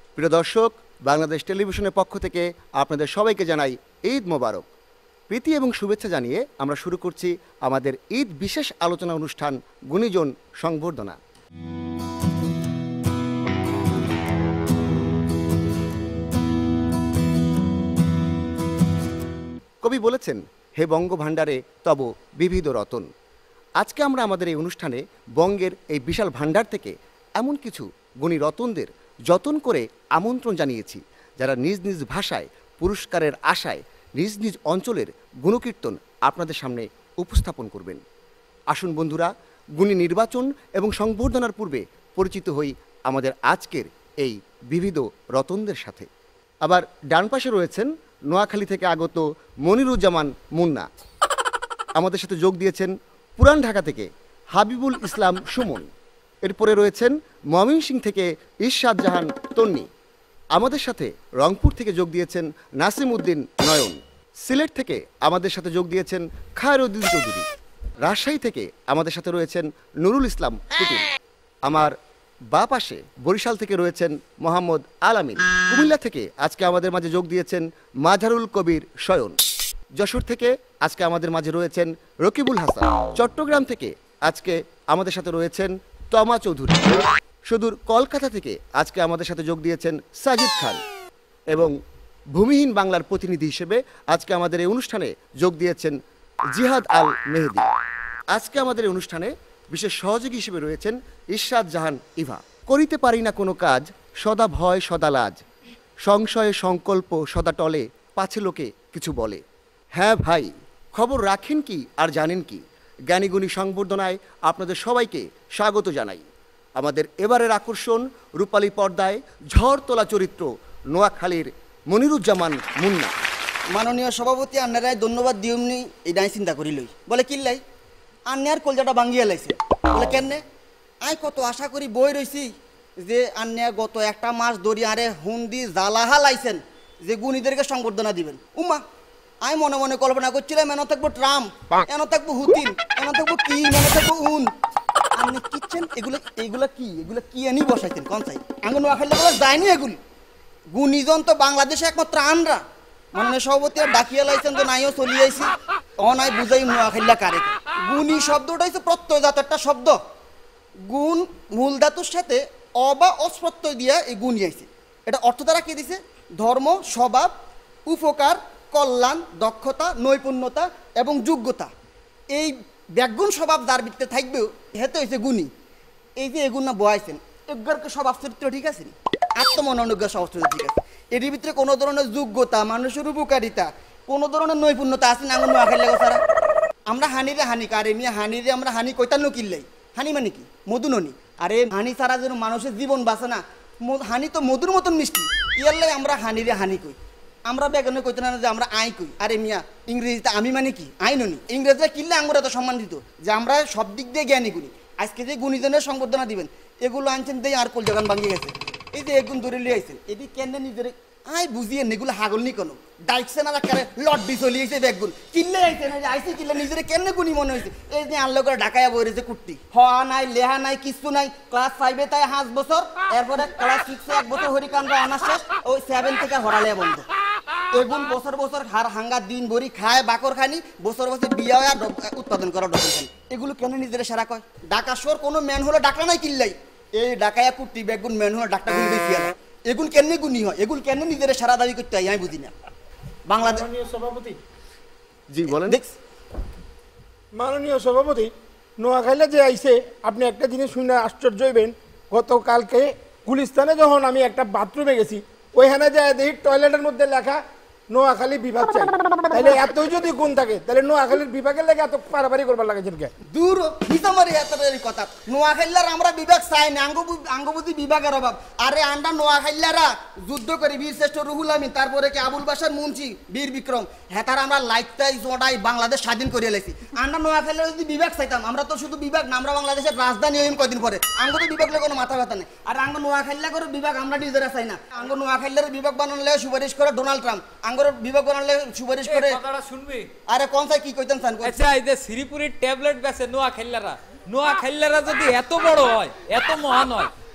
প্রিয় দর্শক, বাংলাদেশ টেলিভিশনের পক্ষ থেকে আপনাদের সবাইকে জানাই ঈদ মোবারক। প্রীতি এবং শুভেচ্ছা জানিয়ে আমরা শুরু করছি আমাদের ঈদ বিশেষ আলোচনা অনুষ্ঠান গুণীজন সংবর্ধনা। কবি বলেছেন, হে বঙ্গভাণ্ডারে তব বিবিধ রতন। আজকে আমরা আমাদের এই অনুষ্ঠানে বঙ্গের এই বিশাল ভাণ্ডার থেকে এমন কিছু গুণী রতনদের যতন করে আমন্ত্রণ জানিয়েছি, যারা নিজ নিজ ভাষায় পুরস্কারের আশায় নিজ নিজ অঞ্চলের গুণকীর্তন আপনাদের সামনে উপস্থাপন করবেন। আসুন বন্ধুরা, গুণী নির্বাচন এবং সংবর্ধনার পূর্বে পরিচিত হই আমাদের আজকের এই বিবিধ রতনদের সাথে। আবার ডান পাশে রয়েছেন নোয়াখালী থেকে আগত মনিরুজ্জামান মুন্না। আমাদের সাথে যোগ দিয়েছেন পুরান ঢাকা থেকে হাবিবুল ইসলাম সুমন। এরপরে রয়েছেন ময়মনসিংহ থেকে ইরশাদ জাহান তন্নি। আমাদের সাথে রংপুর থেকে যোগ দিয়েছেন নাসিম উদ্দিন নয়ন। সিলেট থেকে আমাদের সাথে যোগ দিয়েছেন খায়রুদ্দিন চৌধুরী। রাজশাহী থেকে আমাদের সাথে রয়েছেন নুরুল ইসলাম টুটুল। আমার বা পাশে বরিশাল থেকে রয়েছেন মোহাম্মদ আলামিন। কুমিল্লা থেকে আজকে আমাদের মাঝে যোগ দিয়েছেন মাঝারুল কবির শয়ন। যশোর থেকে আজকে আমাদের মাঝে রয়েছেন রকিবুল হাসান। চট্টগ্রাম থেকে আজকে আমাদের সাথে রয়েছেন তমা চৌধুরী। সুদূর কলকাতা থেকে আজকে আমাদের সাথে যোগ দিয়েছেন সাজিদ খান। এবং ভূমিহীন বাংলার প্রতিনিধি হিসেবে আজকে আমাদের এই অনুষ্ঠানে যোগ দিয়েছেন জিহাদ আল মেহেদি। আজকে আমাদের এই অনুষ্ঠানে বিশেষ সহযোগী হিসেবে রয়েছেন ইরশাদ জাহান ইভা। করিতে পারি না কোনো কাজ, সদা ভয় সদা লাজ, সংশয়ে সংকল্প সদা টলে, পাছে লোকে কিছু বলে। হ্যাঁ ভাই, খবর রাখেন কি আর জানেন কি, জ্ঞানীগুণী সংবর্ধনায় আপনাদের সবাইকে স্বাগত জানাই। আমাদের এবারের আকর্ষণ রূপালী পর্দায় ঝড় তোলা চরিত্র নোয়াখালীর মনিরুজ্জামান মুন্না। মাননীয় সভাপতি আন্নারায় ধন্যবাদ দিউমনি এই নাই চিন্তা করিলই বলে কিল্লাই আন্যার কলজাটা ভাঙ্গিয়া লাইছে বলে কেনে আই কত আশা করি বই রইছি যে আন্যা গত একটা মাস ধরি আরে হুন্দি জ্বালাহা লাইছেন যে গুণীদেরকে সংবর্ধনা দিবেন। উমা আমি মনে মনে কল্পনা করছিলাম এন থাকবো ট্রাম্প, এন থাকবো হুতিন, এন থাকবো কি, এন থাকবো উন। আপনি কিচ্ছেন এগুলো কি এনে বসাইছেন কোন চাই আঙ্গুন নোয়াখালী যায়নি এগুলি। গুণীজন তো বাংলাদেশে একমাত্র আনরা। মাননীয় সভাপতি ডাকিয়া লাইছেন তো নাইও চলি আইছি অনাই বুঝাই নোয়াখাইলা কারে। গুণী শব্দটা হচ্ছে প্রত্যয়জাত একটা শব্দ। গুণ মূল ধাতুর সাথে অ বা অস্প্রত্যয় দিয়া এই গুণ আইছে। এটা অর্থ দ্বারা কি দিছে? ধর্ম, স্বভাব, উপকার, কল্যাণ, দক্ষতা, নৈপুণ্যতা এবং যোগ্যতা। এই ব্যাগুণ স্বভাব যার ভিতরে থাকবেও হেতে হয়েছে গুণী। এই যে এগুণ না বয়াইছেন এগুলোকে স্বভাব চরিত্র ঠিক আছে, আত্মমনোজ্ঞ স্বভাব চরিত্র ঠিক আছে। এর ভিতরে কোনো ধরনের যোগ্যতা, মানুষের উপকারিতা, কোনো ধরনের নৈপুণ্যতা আছে না? আঙুন নোয়াখালী লাগো সারা আমরা হানিরে হানি কারে মিয়া হানিরে আমরা হানি কইতান্ন কিনলাই। হানি মানে কি? মধু ননি। আরে হানি ছাড়া যেন মানুষের জীবন বাঁচে না। হানি তো মধুর মতন মিষ্টি, ইয়ারলাই আমরা হানিরে হানি কই। আমরা বেগানে কইতে না যে আমরা আই কই। আরে মিয়া ইংরেজিতে আমি মানে কি? আই ননি। ইংরেজিতে কিনলে আমরা এত সম্মান দিত যে আমরা সব দিক দিয়ে জ্ঞানী গুণী। আজকে যে গুণীজনের সংবর্ধনা দিবেন এগুলো আনছেন দিয়ে আর কল জাগান ভাঙিয়ে গেছে। এই যে এগুন ধরে লিয়ে আইছেন এটি কেন নিজের আই বুঝিয়ে এগুলো হাগল নি কোনো ডাইকছে না কারে লড্ডি চলিয়েছে বেগুন কিনলে আইছে না আইসি কিনলে নিজের কেন গুণী মনে হয়েছে। এই যে আনলো করে ঢাকায় বইরেছে কুর্তি হওয়া নাই লেহা নাই কিছু নাই। ক্লাস 5-এ তাই 5 বছর, এরপরে ক্লাস 6-এ 1 বছর হরিকান্ড অনার্স শেষ, ওই 7 থেকে হরালে বন্ধ। এগুন বছর বছর হাঙ্গা দিন ভরি খায় বাকর খানি, বছর বছর বিয়া হয় উৎপাদন করা ডকুন খানি। এগুলো কেন নিজের সেরা কয়? ঢাকা শহর কোনো ম্যান হলে ডাকলা নাই কিনলাই। এই ঢাকায় কুর্তি বেগুন ম্যান হলে ডাক্তার গুণ বেশি আলা। এগুলো কেন গুণী হয়? এগুলো কেন নিজের সারা দাবি করতে হয় আমি বুঝি না। বাংলাদেশ সভাপতি জি বলেন। মাননীয় সভাপতি নোয়াখালী যে আইছে আপনি একটা জিনিস শুনে আশ্চর্য হইবেন। গতকালকে গুলিস্তানে যখন আমি একটা বাথরুমে গেছি ওইখানে যায় দেখি টয়লেটের মধ্যে লেখা নোয়াখালী বিভাগ চাই। তাহলে এতই যদি গুণ থাকে তাহলে নোয়াখালীর বিভাগের লেগে এত পারাপারি করবার লাগে কে? দূর হিসামারি এত কথা। নোয়াখালীর আমরা বিভাগ চাই না, আঙ্গবুদ্ধি বিভাগের অভাব। আরে আমরা নোয়াখালীরা যুদ্ধ করি বীর শ্রেষ্ঠ রুহুল আমিন, তারপরে কি আবুল বাসার মুন্সি, বীর বিক্রম, হেতার আমরা লাইফটাই জোড়াই বাংলাদেশ স্বাধীন করিয়ে লাইছি। আমরা নোয়াখালীর যদি বিভাগ চাইতাম আমরা তো শুধু বিভাগ না, আমরা বাংলাদেশের রাজধানী হইম কদিন পরে। আঙ্গ তো বিভাগ কোনো মাথা ব্যথা নেই। আর আঙ্গ নোয়াখালী করে বিভাগ আমরা নিজেরা চাই না। আঙ্গ নোয়াখালীর বিভাগ বানালে সুপারিশ করে ডোনাল্ড ট্রাম্প, আঙ্গর বিভাগ বানালে সুপারিশ করে কথাটা শুনবি। আরে কোন চাই কি কইতেন চান? আচ্ছা এই যে শ্রীপুরের ট্যাবলেট বেচে নোয়াখালীরা যদি এত বড় হয়, এত মহান হয়,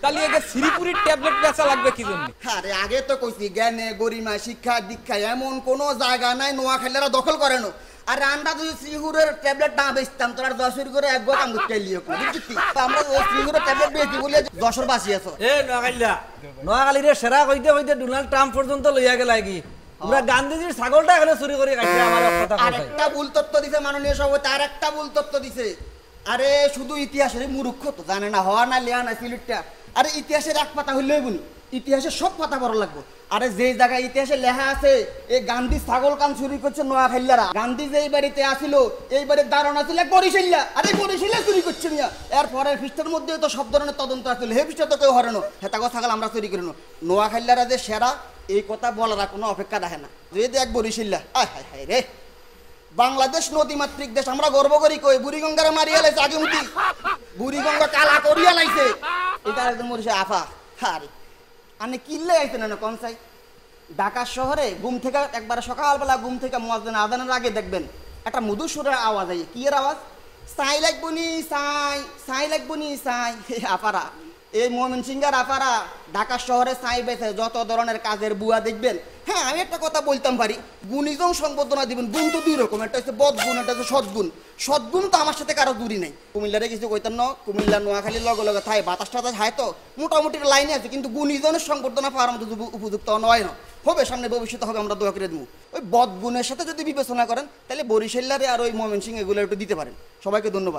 তাহলে একে শ্রীপুরির ট্যাবলেট বেচা লাগবে কি জন্য? আরে আগে তো কইছি জ্ঞানে গরিমা শিক্ষা দীক্ষা এমন কোনো জায়গা নাই নোয়াখালীরা দখল করে না। আর আমরা যদি শ্রীহুরের ট্যাবলেট না বেচতাম তোর 10 করে এক কাম করতে লিও বুঝছিস? আমরা শ্রীহুরের ট্যাবলেট বেচি বলে যশোর বাসি আছো। এ নোয়াখালীরে সেরা কইতে কইতে ডোনাল্ড ট্রাম্প পর্যন্ত লইয়া গেল কি? আমরা গান্ধীজির ছাগলটা এখানে চুরি করে খাইছে আমার কথা আর একটা ভুল তথ্য দিছে মাননীয় সভাপতি, আর একটা ভুল তথ্য দিছে। আরে শুধু ইতিহাসের মূর্খ তো জানে না, হওয়া না লিয়া না সিলেটটা। আরে ইতিহাসের এক পাতা হইলেই বলি, ইতিহাসের সব পাতা বড় লাগবে। আরে যে জায়গায় ইতিহাসে লেখা আছে এই গান্ধী ছাগল কান চুরি করছে নোয়াখালীরা, গান্ধী যে এই বাড়িতে আসিল এই বাড়ির দারণ আছিল বরিশাল্লা, আরে বরিশাল্লা চুরি করছে মিয়া। এর পরের পৃষ্ঠার মধ্যে তো সব ধরনের তদন্ত আসছিল, হে পৃষ্ঠা তো কেউ হরেনো হেতা কথা আমরা চুরি করি না। নোয়াখালীরা যে সেরা এই কথা বলার কোনো অপেক্ষা রাখে না। যদি এক বরিশাল্লা আয় হায় হায় রে, বাংলাদেশ নদীমাতৃক দেশ, আমরা গর্ব করি কই বুড়িগঙ্গারে মারিয়া লাইছে আগে মুটি, বুড়িগঙ্গা কালা করিয়া লাইছে। এটা একদম মরিছে আফা। আরে আপনি কিনলে আইতেন না কনসাই ঢাকা শহরে ঘুম থেকে একবার সকালবেলা ঘুম থেকে মুয়াজ্জিন আযানের আগে দেখবেন একটা মধুর সুরের আওয়াজ আই। কি এর আওয়াজ? সাই লাগবনি সাই, সাই লাগবনি সাই। আপারা এই ময়মনসিংহের আপারা ঢাকা শহরে সাই বেছে যত ধরনের কাজের বুয়া দেখবেন। হ্যাঁ আমি একটা কথা বলতাম পারি, গুণীজন সংবর্ধনা দিবেন। গুণ তো দুই রকম, একটা হচ্ছে বদগুণ, একটা হচ্ছে সদ্গুণ। সদ্গুণ তো আমার সাথে কারো দূরই নেই। কুমিল্লারে কিছু কইতাম না, কুমিল্লা নোয়াখালীর লগে লগে থাই বাতাস টাতাস হায় তো মোটামুটি লাইনে আছে, কিন্তু গুণীজনের সংবর্ধনা পাওয়ার মতো উপযুক্ত নয় না। হবে সামনে ভবিষ্যতে হবে, আমরা দোয়া করে দেবো। ওই বদগুণের সাথে যদি বিবেচনা করেন তাহলে বরিশাল্লারে আর ওই ময়মনসিংহ এগুলো একটু দিতে পারেন। সবাইকে ধন্যবাদ।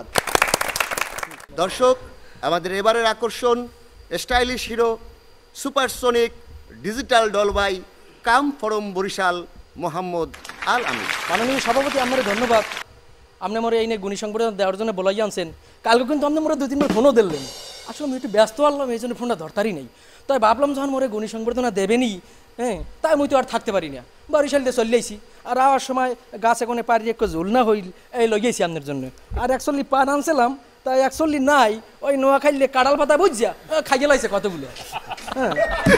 দর্শক, আমাদের এবারের আকর্ষণ stylish hero supersonic digital Dolby come from Barishal Mohammad Al Amin. মাননীয় সভাপতি আপনার ধন্যবাদ। আপনি আমার এই নিয়ে গুণী সংবর্ধনা দেওয়ার জন্য বলাই আনছেন। কালকে কিন্তু আপনি মোরা 2-3বার ফোনও দিলেন। আসলে আমি একটু ব্যস্ত আনলাম, এই জন্য ফোনটা ধরতারই নেই। তাই ভাবলাম যখন মোরে গুণী সংবর্ধনা দেবেনি, হ্যাঁ তাই মুই তো আর থাকতে পারি না, বরিশাল দিয়ে চলে আইছি। আর আওয়ার সময় গাছে কোনে পারি একটু ঝোল না হইল এই লইয়েছি আপনার জন্য। আর অ্যাকচুয়ালি পান আনছিলাম তাই অ্যাকচুয়ালি নাই, ওই নোয়া খাইলে কাঁড়াল পাতা বুঝছা খাইয়ে লাইছে কতগুলো। হ্যাঁ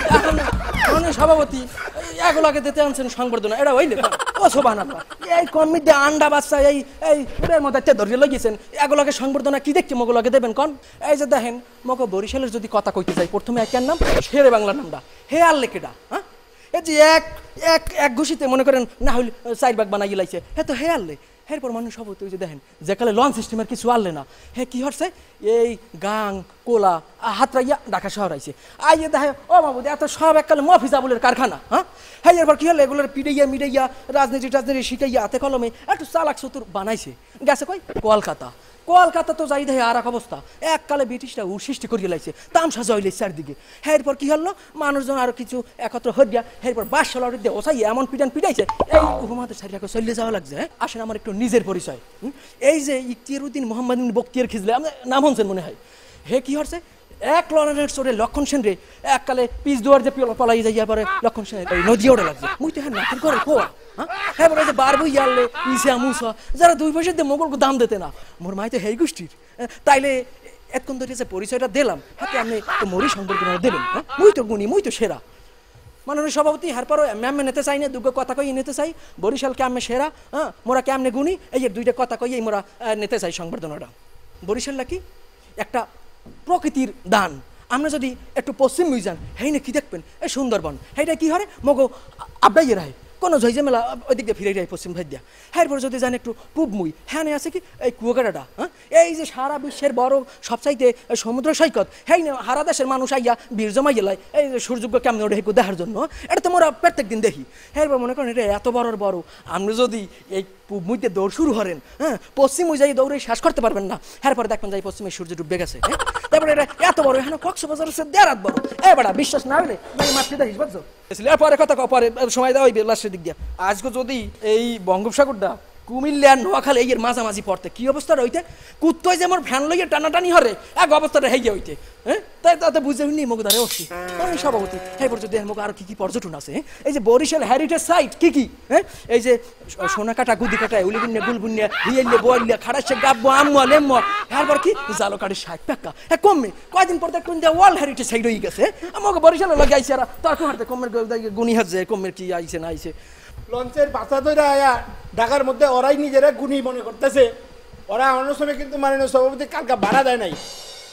এখন সভাপতি এগুলোকে দিতে আনছেন সংবর্ধনা, এটা হইলে ও শোভান আল্লাহ এই কমিটি আন্ডা বাচ্চা এই এই পুরের মধ্যে ধরিয়ে লাগিয়েছেন, এগুলোকে সংবর্ধনা কি দেখছি মগুলোকে দেবেন কন? এই যে দেখেন মকে বরিশালের যদি কথা কইতে যাই, প্রথমে একের নাম শেরে বাংলার নামটা হে আল্লে কেডা। হ্যাঁ এই যে এক এক এক ঘুষিতে মনে করেন না হইলে 4 ভাগ বানাই লাইছে, হ্যাঁ তো হে আল্লে। এরপর মানুষ সব ওই যে দেখেন যেকালে লঞ্চ সিস্টেমের কিছু আনলে না, হ্যাঁ কি হচ্ছে এই গাং কোলা হাতরাইয়া ঢাকা শহর আইছে। আইয়ে দেখে ও মামুদি এত সব এককালে মফিজাবুলের কারখানা। হ্যাঁ হ্যাঁ এরপর কি হলো এগুলোর পিড়াইয়া মিড়াইয়া রাজনীতি টাজনীতি শিখাইয়া হাতে কলমে একটু চালাক চতুর বানাইছে। গেছে কই কলকাতা, কলকাতা তো যাই দেখে আর এক অবস্থা, এককালে ব্রিটিশরা সৃষ্টি করিয়ে লাইছে তামসা জয়লে চারদিকে। হ্যাঁ এরপর কি হলো মানুষজন আরো কিছু একত্র হইয়া এরপর 22 দিয়ে ওসাই এমন পিটান পিটাইছে এই উপমহাদেশ সারিয়াকে চলে যাওয়া লাগছে। হ্যাঁ আসেন আমার একটু নিজের পরিচয়। এই যে ইখতিয়ারউদ্দিন মোহাম্মদ বখতিয়ার খিজলে আপনার নাম শুনছেন মনে হয়। হে কি হচ্ছে এক লনের চোরে লক্ষণ সেন রে এককালে পিস দুয়ার যে পলাই যাইয়া পরে লক্ষণ সেন নদী ওড়ে লাগছে মুই তো হ্যাঁ নাতির করে কোয়া। হ্যাঁ বলে যে বারবো ইয়ারলে ইসা মুসা যারা 2 পয়সা দিয়ে মোগলকে দাম দিতে না, মোর মাই তো হেই গোষ্ঠীর। তাইলে এতক্ষণ ধরে যে পরিচয়টা দিলাম হাতে আপনি তো মোরই সংবর্ধনা দেবেন। হ্যাঁ মুই তো গুণী, মুই তো সেরা। মাননীয় সভাপতি হারপারও আমি নিতে চাই না, দুটো কথা কই নিতে চাই বরিশালকে আমি সেরা, হ্যাঁ মোরা কেমনে গুণী এই 2টা কথা কই মোরা নিতে চাই সংবর্ধনাটা। বরিশালটা কি একটা প্রকৃতির দান। আমরা যদি একটু পশ্চিম যান হেই না কি দেখবেন এই সুন্দরবন, সেইটা কি হয় মগো আবডাইয়ে রায় কোনো ঝইঝামেলা ওই দিক দিয়ে ফিরে যায় পশ্চিম ভাই দিয়া। এরপর যদি জান একটু পূবমুই হ্যাঁ আছে কি এই কুয়াকাটাটা। হ্যাঁ এই যে সারা বিশ্বের বড় সবচাইতে সমুদ্র সৈকত, হ্যাঁ না হারা দেশের মানুষ আইয়া বীর জমাই গেলায় এই যে সূর্য কেমন ওঠে একটু দেখার জন্য, এটা তো মোরা প্রত্যেক দিন দেখি। এরপর মনে করেন এটা এত বড় আপনি যদি এই পূবমুইতে দৌড় শুরু করেন, হ্যাঁ পশ্চিম যাই দৌড়ে শেষ করতে পারবেন না। এরপর দেখবেন যাই পশ্চিমে সূর্য ডুবে গেছে। তারপরে এটা এত বড় এখানে কক্সবাজার হচ্ছে 1.5 বড়। এ বেড়া বিশ্বাস না হলে মাতৃ দেখিস বুঝছো। এরপরে কথা পরে সময় দেওয়া লাস্টের দিক দিয়ে আজকে যদি এই বঙ্গোপসাগরটা কুমিল্লা নোয়াখালী এর মাঝামাঝি পড়তে কি অবস্থা রইতে কুত্তই যে আমার ফ্যান লইয়ে টানাটানি হরে এক অবস্থাটা হেগে হইতে। হ্যাঁ তাই তাতে বুঝে নি মুখদারে অবশ্যই সভাপতি এরপর যদি মুখ আর কি পর্যটন আছে এই যে বরিশাল হেরিটেজ সাইট কি হ্যাঁ এই যে সোনাকাটা গুদিকাটা উলিগুন্যা গুলগুন্যা হিয়াইলে বইলে খাড়াচ্ছে গাব্বো আম্মা লেম্মা এরপর কি জালকাড়ি 60 টাকা। হ্যাঁ কমে কয়দিন পর দেখুন যে ওয়ার্ল্ড হেরিটেজ সাইট হয়ে গেছে। আমাকে বরিশালে লাগে আইছে আর তখন হাতে কমের গুনি হাজে কমের কি আইছে না আইছে। লঞ্চের বাচ্চা ধরে আয়া ঢাকার মধ্যে ওরাই নিজেরা গুণী মনে করতেছে। ওরা অন্য সময় কিন্তু মাননীয় সভাপতি কালকা ভাড়া দেয় নাই,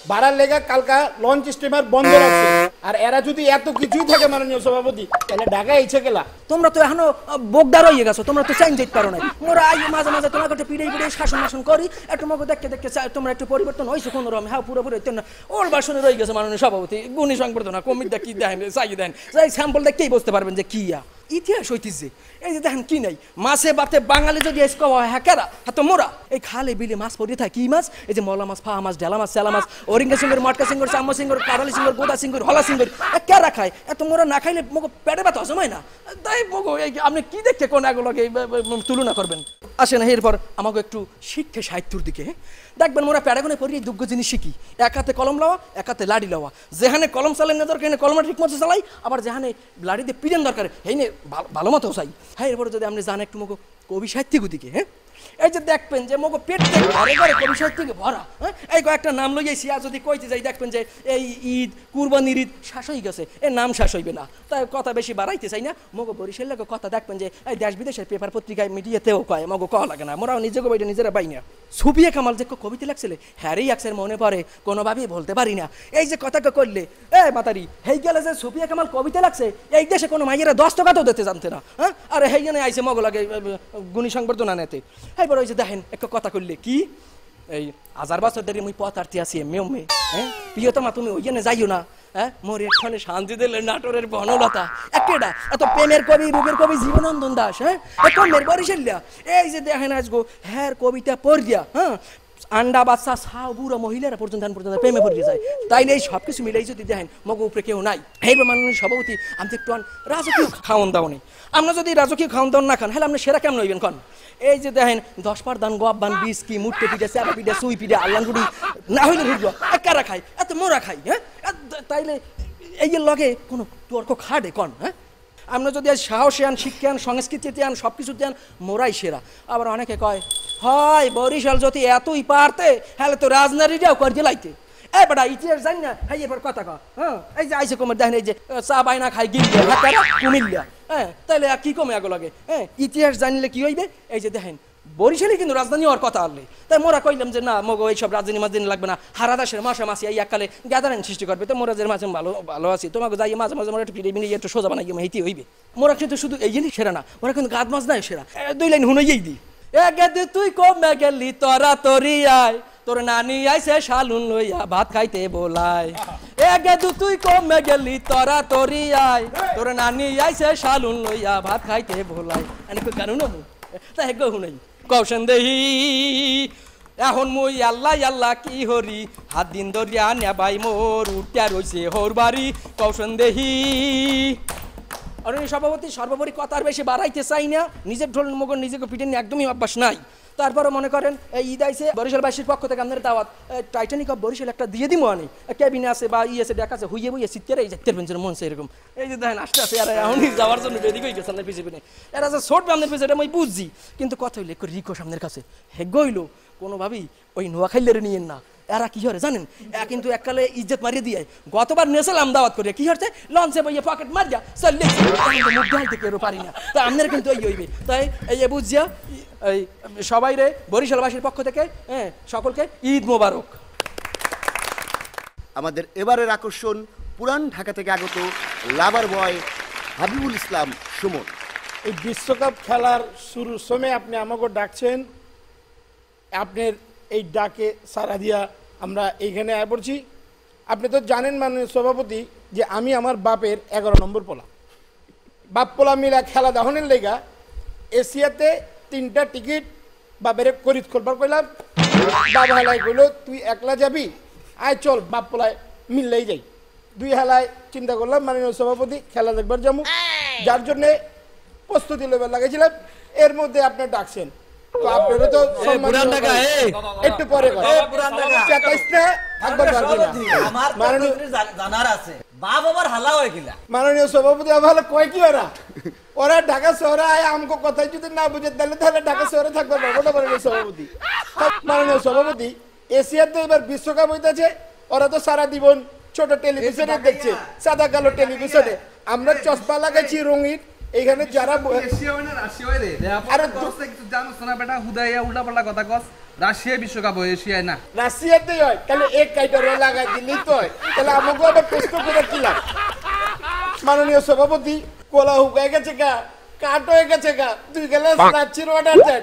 ভাড়ার লেগা কালকা লঞ্চ স্টিমার বন্ধ রাখছে। আর এরা যদি এত কিছুই থাকে মাননীয় সভাপতি, তাহলে ঢাকায় ইচ্ছে গেলা। তোমরা তো এখনো বোগদার হয়ে গেছো, তোমরা তো চেঞ্জ যেতে পারো না। মোরা আই মাঝে মাঝে তোমাকে একটু পিড়ে পিড়ে শাসন শাসন করি, একটু মগে দেখতে দেখতে তোমরা একটু পরিবর্তন হয়েছে কোনো রকম। হ্যাঁ পুরোপুরি না ওর বাসনে রয়ে গেছে মাননীয় সভাপতি। গুণী সংবর্ধনা কমিটি কি দেন চাই দেন, যাই স্যাম্পল দেখতেই বুঝতে পারবেন যে কি ইতিহাস ঐতিহ্যে। এই যে দেখেন কি নাই মাছে বাতে বাঙালি যদি হ্যাঁ কেরা হ্যাঁ তো মোরা এই খালে বিলে মাছ পড়ে থাকে। কি মাছ? এই যে মলা মাছ, ফাহা মাছ, ঢেলা মাছ, চেলা মাছ, অরিঙ্গা সিঙ্গর, মটকা সিঙ্গর, চাম্মা সিঙ্গর, কারালি সিঙ্গর, গোদা সিঙ্গর, হলা সিঙ্গর কেরা খায়? এত মোরা না খাইলে মগো পেটে ব্যথা হজম হয় না। তাই মগো আপনি কি দেখতে কোন এগুলোকে তুলনা করবেন? আসেন এরপর আমাকে একটু শিক্ষা সাহিত্যর দিকে দেখবেন। মোরা প্যারাগনে পড়ি দুগ্গ জিনিস শিখি, এক হাতে কলম লওয়া, এক হাতে লাড়ি লওয়া। যেখানে কলম চালাই না দরকার কলমটা ঠিক মতো চালাই, আবার যেখানে লাড়ি দিয়ে পিড়েন দরকার এই নিয়ে ভালো মতো চাই। হ্যাঁ এরপরে যদি আপনি জানেন একটু মগো কবি সাহিত্যিক দিকে, হ্যাঁ এই যে দেখবেন যে মগো পেট থেকে ঘরে ঘরে কবি সাহিত্যিকে ভরা। হ্যাঁ এই কয়েকটা নাম লইয়াছি, আর যদি কইতে যাই দেখবেন যে এই ঈদ কুরবানির ঈদ শ্বাস হয়ে গেছে, এর নাম শ্বাস হইবে না। তাই কথা বেশি বাড়াইতে চাই না। মগো বরিশাল লাগে কথা দেখবেন যে এই দেশ বিদেশের পেপার পত্রিকায় মিডিয়াতেও কয়, মগো কওয়া লাগে না। মোরাও নিজেকে বইটা নিজেরা পাই না। সুফিয়া কামাল যে কবিতা লাগছিলে হ্যারেই আকসের মনে পড়ে, কোনোভাবেই বলতে পারি না। এই যে কথাকে করলে মাতারি হেই গেলে যে সুফিয়া কামাল কবিতা লাগছে, এই দেশে কোনো মাইয়েরা 10 টাকাতেও দিতে জানতে না। হ্যাঁ আরে হেই জন্য আইসে মগো লাগে গুণী সংবর্ধনা নেতে। এইবার ওই যে দেখেন একটা কথা করলে কি, এই 1000 বছর ধরে মুই পথ আরতি আছি মেয়ে। হ্যাঁ প্রিয়তমা তুমি ওই জন্য যাইও না। হ্যাঁ মোর এখানে শান্তি দিলে নাটোরের বনলতা একেটা এত প্রেমের কবি রূপের কবি জীবনন্দন দাস। হ্যাঁ মেয়ের বরিশাল্লা এই যে দেখেন আজগো হ্যাঁ কবিতা পড়িয়া হ্যাঁ আন্ডা বাচ্চা সাউ বুড়ো মহিলারা পর্যন্ত প্রেমে পড়ে যায়। তাইলে এই সব কিছু মিলাই যদি দেখেন মগ উপরে কেউ নাই। এই মাননীয় সভাপতি আমি একটু রাজকীয় খাওয়ান দাও নেই। আমরা যদি রাজকীয় খাওয়ান দাওয়ান না খান হলে আপনি সেরা কেমন হইবেন কন? এই যে দেখেন 10 পার দান গোয়াবান বিস্কি মুট্টে পিঠা চাপা পিঠা সুই পিঠা আল্লাঙ্গুড়ি না হইলে ঢুকবো কারা খাই এত মোরা খাই। হ্যাঁ তাইলে এই যে লগে কোনো তর্ক খাটে কন? হ্যাঁ আমরা যদি আজ সাহসে আন শিক্ষা আন সংস্কৃতিতে আন সব কিছুতে আন মোরাই সেরা। আবার অনেকে কয় হয় বরিশাল যদি এতই পারতে হলে তো রাজনারীটাও করে লাইতে। এই বেটা ইতিহাস জানি না। হ্যাঁ এবার কথা কয় হ্যাঁ এই যে আইসে কমের দেখেন এই যে চা বাইনা খাই গিল্লা কুমিল্লা। হ্যাঁ তাইলে আর কি কমে আগে লাগে? হ্যাঁ ইতিহাস জানলে কি হইবে? এই যে দেখেন বরিশালে কিন্তু রাজধানী হওয়ার কথা আনলে, তাই মোরা কইলাম যে না মগো এইসব রাজধানী মাঝদিন লাগবে না, হারাদাসের মাসা মাসি এই এককালে গ্যাদারিং সৃষ্টি করবে। তো মোরা যে মাঝে ভালো ভালো আছি তোমাকে যাই মাঝে মাঝে মোরা একটু ফিরে মিনিয়ে একটু সোজা বানাই হেঁটে হইবে। মোরা কিন্তু শুধু এই জিনিস সেরা না, মোরা কিন্তু গাদ মাছ নাই সেরা। 2 লাইন হুনইয়েই দি এ তুই কমে গেলি তোরা তরি আয়, তোর নানি আইসে শালুন লইয়া ভাত খাইতে বলাই। তুই কমে গেলি তোরা তরি আয়, তোর নানি আইসে শালুন লইয়া ভাত খাইতে বলাই। এনেক গানু নমু তাই গো হুনাই কৌশন দেহি এখন মুই আল্লাহ আল্লাহ কি হরি হাত দিন দরিয়া নেবাই মোর উঠিয়া রইছে হোর বাড়ি কৌশন দেহি। সভাপতি সর্বোপরি কথার বেশি বাড়াইতে চাই না, নিজের ঢোল মগর নিজেকে পিটে নিয়ে একদমই অভ্যাস নাই। তারপরে মনে করেন এই ঈদ আইসে বরিশালবাসীর পক্ষ থেকে আপনাদের দাওয়াত টাইটানিক অফ বরিশাল একটা দিয়ে দিমো আনি ক্যাবিনে আছে বা আছে দেখা আছে হুইয়ে বুঝিয়ে শীতকালে এই দেখতে পেন মন এরকম এই যে দেখেন আসতে আসে আর এখনই যাওয়ার জন্য রেডি হয়ে গেছে আপনার পিছিয়ে এরা যে ছোট আপনার পিছিয়ে এটা আমি বুঝছি, কিন্তু কথা হইলে রিকো সামনের কাছে হে গইলো কোনোভাবেই ওই নোয়াখাইলের নিয়েন না। এরা কি হরে জানেন কিন্তু এককালে ইজ্জত মারিয়ে দিয়ে গতবার নেছিলাম দাওয়াত করে কি হচ্ছে লঞ্চে বইয়ে পকেট মারিয়া চললে মুখ ঢালতে কেউ পারি না। তাই আপনার কিন্তু এই হইবে। তাই এই বুঝিয়া এই সবাই রে বরিশালবাসীর পক্ষ থেকে সকলকে ঈদ মোবারক। আমাদের এবারের আকর্ষণ পুরান ঢাকা থেকে আগত লাভার বয় হাবিবুল ইসলাম সুমন। এই বিশ্বকাপ খেলার শুরুর সময় আপনি আমাকে ডাকছেন, আপনার এই ডাকে সাড়া দিয়া আমরা এইখানে আয় পড়ছি। আপনি তো জানেন মাননীয় সভাপতি যে আমি আমার বাপের 11 নম্বর পোলা, বাপ পোলা মিলা খেলা দাহনের লেগা এশিয়াতে 3টা টিকিট বাপের করিত করবার কইলাম। বাপ হালাই কইল তুই একলা যাবি, আয় চল বাপ পোলায় মিললেই যাই। 2 হালায় চিন্তা করলাম মাননীয় সভাপতি খেলা দেখবার যাবো, যার জন্যে প্রস্তুতি লেবার লাগাইছিলাম। এর মধ্যে আপনি ডাকছেন, তো আপনারও তো একটু পরে মাননীয় সভাপতি ভালো কয় কি ওরা ওরা ঢাকা শহরে আয় আমাকে কথাই যদি না বুঝে তাহলে ঢাকা শহরে থাকবে না মাননীয় সভাপতি। মাননীয় সভাপতি এশিয়াতে এবার বিশ্বকাপ হইতেছে, ওরা তো সারা জীবন ছোট টেলিভিশনে দেখছে, সাদা কালো টেলিভিশনে। আমরা চশমা লাগাইছি রঙিন, এইখানে যারা এশিয়া হয় না রাশিয়া হয় রে আরে আরে করছে কিছু জানোস না বেটা হুদাইয়া উল্টাপাল্টা কথা কস রাশিয়া বিশ্বকাপ হয় এশিয়ায় না রাশিয়াতেই হয় তাহলে এক কাইটারে লাগাই দিলেই তো হয় তাহলে আমাকে আবার প্রশ্ন করে কি লাভ মাননীয় সভাপতি কোলা হুকায় গেছে গা কাট হয়ে গেছে গা 2 গ্লাস রাচ্ছির অর্ডার দেন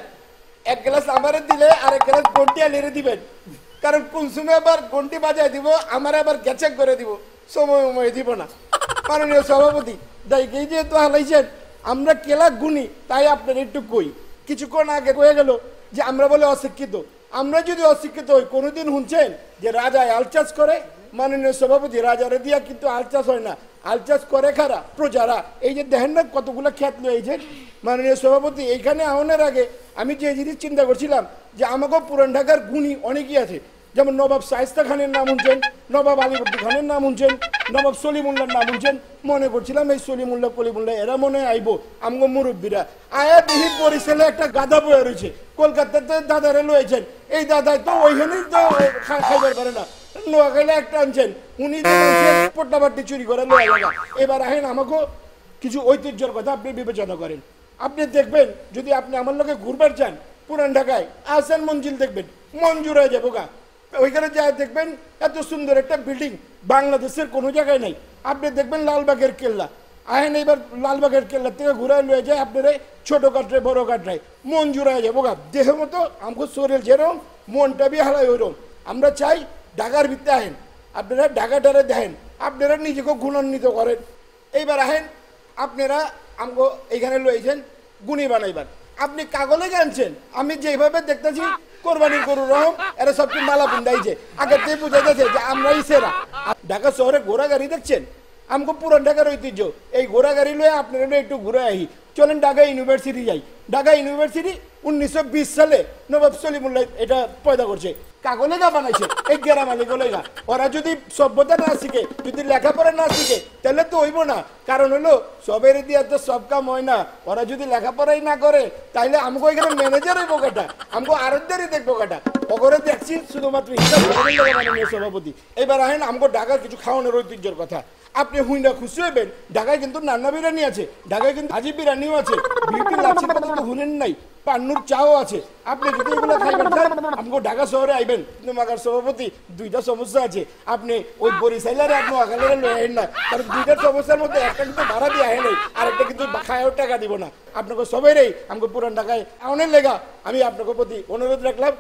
1 গ্লাস আমারে দিলে আর 1 গ্লাস গন্টি আলিরে দিবেন কারণ কোন সময় আবার গন্টি বাজায় দিব আমার আবার গেছে করে দিব সময় দিব না মাননীয় সভাপতি দাইকেই যেহেতু হালাইছেন আমরা কেলা গুণী তাই আপনার একটু কই কিছুক্ষণ আগে হয়ে গেল যে আমরা বলে অশিক্ষিত আমরা যদি অশিক্ষিত হই কোনোদিন শুনছেন যে রাজা আলচাষ করে মাননীয় সভাপতি রাজারে দিয়া কিন্তু আলচাষ হয় না আলচাষ করে খারা প্রজারা এই যে দেখেন না কতগুলো খ্যাত লইছেন মাননীয় সভাপতি এইখানে আওয়ানোর আগে আমি যে জিনিস চিন্তা করছিলাম যে আমাকেও পুরান ঢাকার গুণী অনেকই আছে যেমন নবাব শায়েস্তা খানের নাম শুনছেন নবাব আলীবর্দী খানের নাম শুনছেন নবাব সলিমুল্লার নাম শুনছেন মনে করছিলাম এই সলিমুল্লাহ কলিমুল্লাহ এরা মনে হয় আইব আমগো মুরব্বীরা আয়া দেখি বরিশালে একটা গাধা বয়ে রয়েছে কলকাতাতে দাদারে লয়েছেন এই দাদাই তো ওইখানেই তো খাইবার পারে না নোয়াখালী একটা আনছেন উনি পট্টাবাটি চুরি করে লয়ে গেল এবার আহেন আমাকে কিছু ঐতিহ্যের কথা আপনি বিবেচনা করেন আপনি দেখবেন যদি আপনি আমার লোকে ঘুরবার চান পুরান ঢাকায় আহসান মঞ্জিল দেখবেন মঞ্জুর হয়ে যাবো গা ওইখানে যা দেখবেন এত সুন্দর একটা বিল্ডিং বাংলাদেশের কোনো জায়গায় নাই আপনি দেখবেন লালবাগের কেল্লা আহেন এবার লালবাগের কেল্লা থেকে ঘুরায় লয়ে যায় আপনারা ছোটো কাটরায় বড় কাটরায় মঞ্জুর হয়ে যাবো গা দেহ মতো আমাকে শরীর যেরকম মনটা বি হারায় ওইরকম আমরা চাই ঢাকার ভিতরে আহেন আপনারা ঢাকাটারে দেখেন আপনারা নিজেকে গুণান্বিত করেন এইবার আহেন আপনারা আমাকে এইখানে লয়েছেন গুণী বানাইবার আপনি কাগলে জানছেন আমি যেভাবে দেখতেছি কোরবানির গরু রহম এরা সবটি মালা বুন্দাইছে আগে থেকে বুঝা গেছে যে আমরাই সেরা ঢাকা শহরে ঘোড়া গাড়ি দেখছেন আমাকে পুরান ঢাকার ঐতিহ্য এই ঘোড়া গাড়ি লয়ে আপনারা একটু ঘুরে আহি চলেন ঢাকা ইউনিভার্সিটি যাই ঢাকা ইউনিভার্সিটি 1920 সালে নবাব সলিমুল্লাহ এটা পয়দা করছে কাগলেগা বানাইছে এই গেরামালি গলেগা ওরা যদি সভ্যতা না শিখে যদি লেখাপড়া না শিখে তাহলে তো হইব না কারণ হলো সবের দিয়া তো সব কাম হয় না ওরা যদি লেখাপড়াই না করে তাইলে আমাকে এখানে ম্যানেজার হইব কাটা আমাকে আরোদ্দারই দেখবো কাটা ওগরে দেখছি শুধুমাত্র হিসাব মাননীয় সভাপতি এবার আহেন আমাকে ঢাকার কিছু খাওয়ানোর ঐতিহ্যের কথা আপনি হুইনা খুশি হইবেন ঢাকায় কিন্তু নান্না বিরিয়ানি আছে ঢাকায় কিন্তু হাজি বিরিয়ানিও আছে বিউটি লাচ্ছির কথা তো শুনেন নাই পান্নুর চাও আছে আপনি যদি এগুলো খাইবেন চান আমাকে ঢাকা শহরে আইবেন কিন্তু মাগার সভাপতি দুইটা সমস্যা আছে আপনি ওই বরিশাইলারে আপনি আগালেরে লয়ে আহেন না কারণ দুইটার সমস্যার মধ্যে একটা কিন্তু ভাড়া দিয়ে আহে নাই আরেকটা কিন্তু খায়ও টাকা দিব না আপনাকে সবাইরেই আমাকে পুরান ঢাকায় আউনের লেগা আমি আপনাকে প্রতি অনুরোধ রাখলাম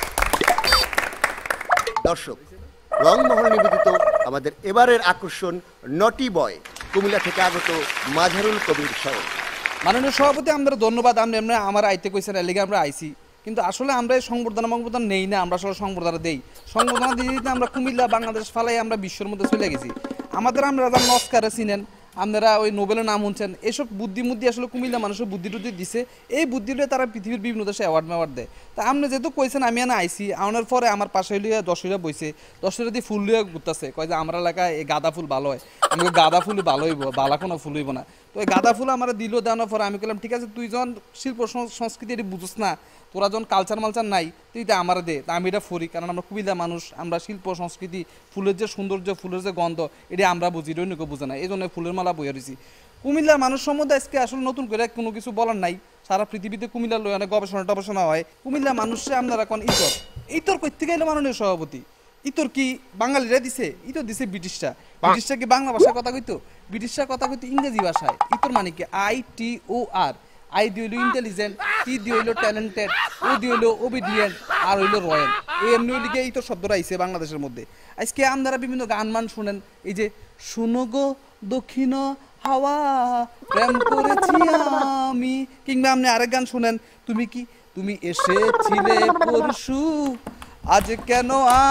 দর্শক রংমহল নিবেদিত আমাদের এবারের আকর্ষণ নটি বয় কুমিল্লা থেকে আগত মাঝারুল কবির সাহেব মাননীয় সভাপতি আমরা ধন্যবাদ আমরা আমার আইতে কইছেন এর লিগে আমরা আইছি কিন্তু আসলে আমরা এই সংবর্ধনা নেই না আমরা আসলে সংবর্ধনা দেই সংবর্ধনা দিতে আমরা কুমিল্লা বাংলাদেশ ফালাই আমরা বিশ্বের মধ্যে চলে গেছি আমাদের আমরা যারা নস্কারে চিনেন আপনারা ওই নোবেলের নাম শুনছেন এসব বুদ্ধি আসলে কুমিল্লা মানুষের বুদ্ধি দিছে এই বুদ্ধিটা তারা পৃথিবীর বিভিন্ন দেশে অ্যাওয়ার্ড দেয় তা আপনি যেহেতু কইছেন আমি এনে আইসি আনার পরে আমার পাশে লিয়ে দশইরা বইছে দশইরা দিয়ে ফুল লিয়ে ঘুরতেছে কয় যে আমার এলাকায় এই গাঁদা ফুল ভালো হয় আমি গাঁদা ফুল ভালো হইব বালা কোনো ফুল হইব না তো এই গাঁদা ফুল আমার দিল দেওয়ার পরে আমি বললাম ঠিক আছে তুই যখন শিল্প সংস্কৃতি এটি বুঝোস না তোরা যখন কালচার মালচার নাই তুই এটা আমার দে তা আমি এটা ফুরি কারণ আমরা কুমিল্লা মানুষ আমরা শিল্প সংস্কৃতি ফুলের যে সৌন্দর্য ফুলের যে গন্ধ এটা আমরা বুঝি রৈনিকে বুঝে না এই জন্য ফুলের মালা বইয়া রয়েছি কুমিল্লার মানুষ সম্বন্ধে আজকে আসলে নতুন করে কোনো কিছু বলার নাই সারা পৃথিবীতে কুমিল্লার লয় অনেক গবেষণা হয় কুমিল্লা মানুষে আপনারা এখন ইতর করতে গেলে মাননীয় সভাপতি ইতর কি বাঙালিরা দিছে ইতর দিছে ব্রিটিশরা কি বাংলা ভাষায় কথা কইতো ব্রিটিশরা কথা কইতো ইংরেজি ভাষায় ইতর মানে কি ITOR আই দি হইলো ইন্টেলিজেন্ট টি দি হইলো ট্যালেন্টেড ও দি হইলো ওবিডিয়েন্ট আর হইলো রয়্যাল এই এমনি লিগে এই তো শব্দটা আইছে বাংলাদেশের মধ্যে আজকে আপনারা বিভিন্ন গান শুনেন এই যে শুনো গো দক্ষিণ হাওয়া প্রেম করেছি আমি কিংবা আপনি আরেক গান শুনেন তুমি এসেছিলে পরশু আজ কেন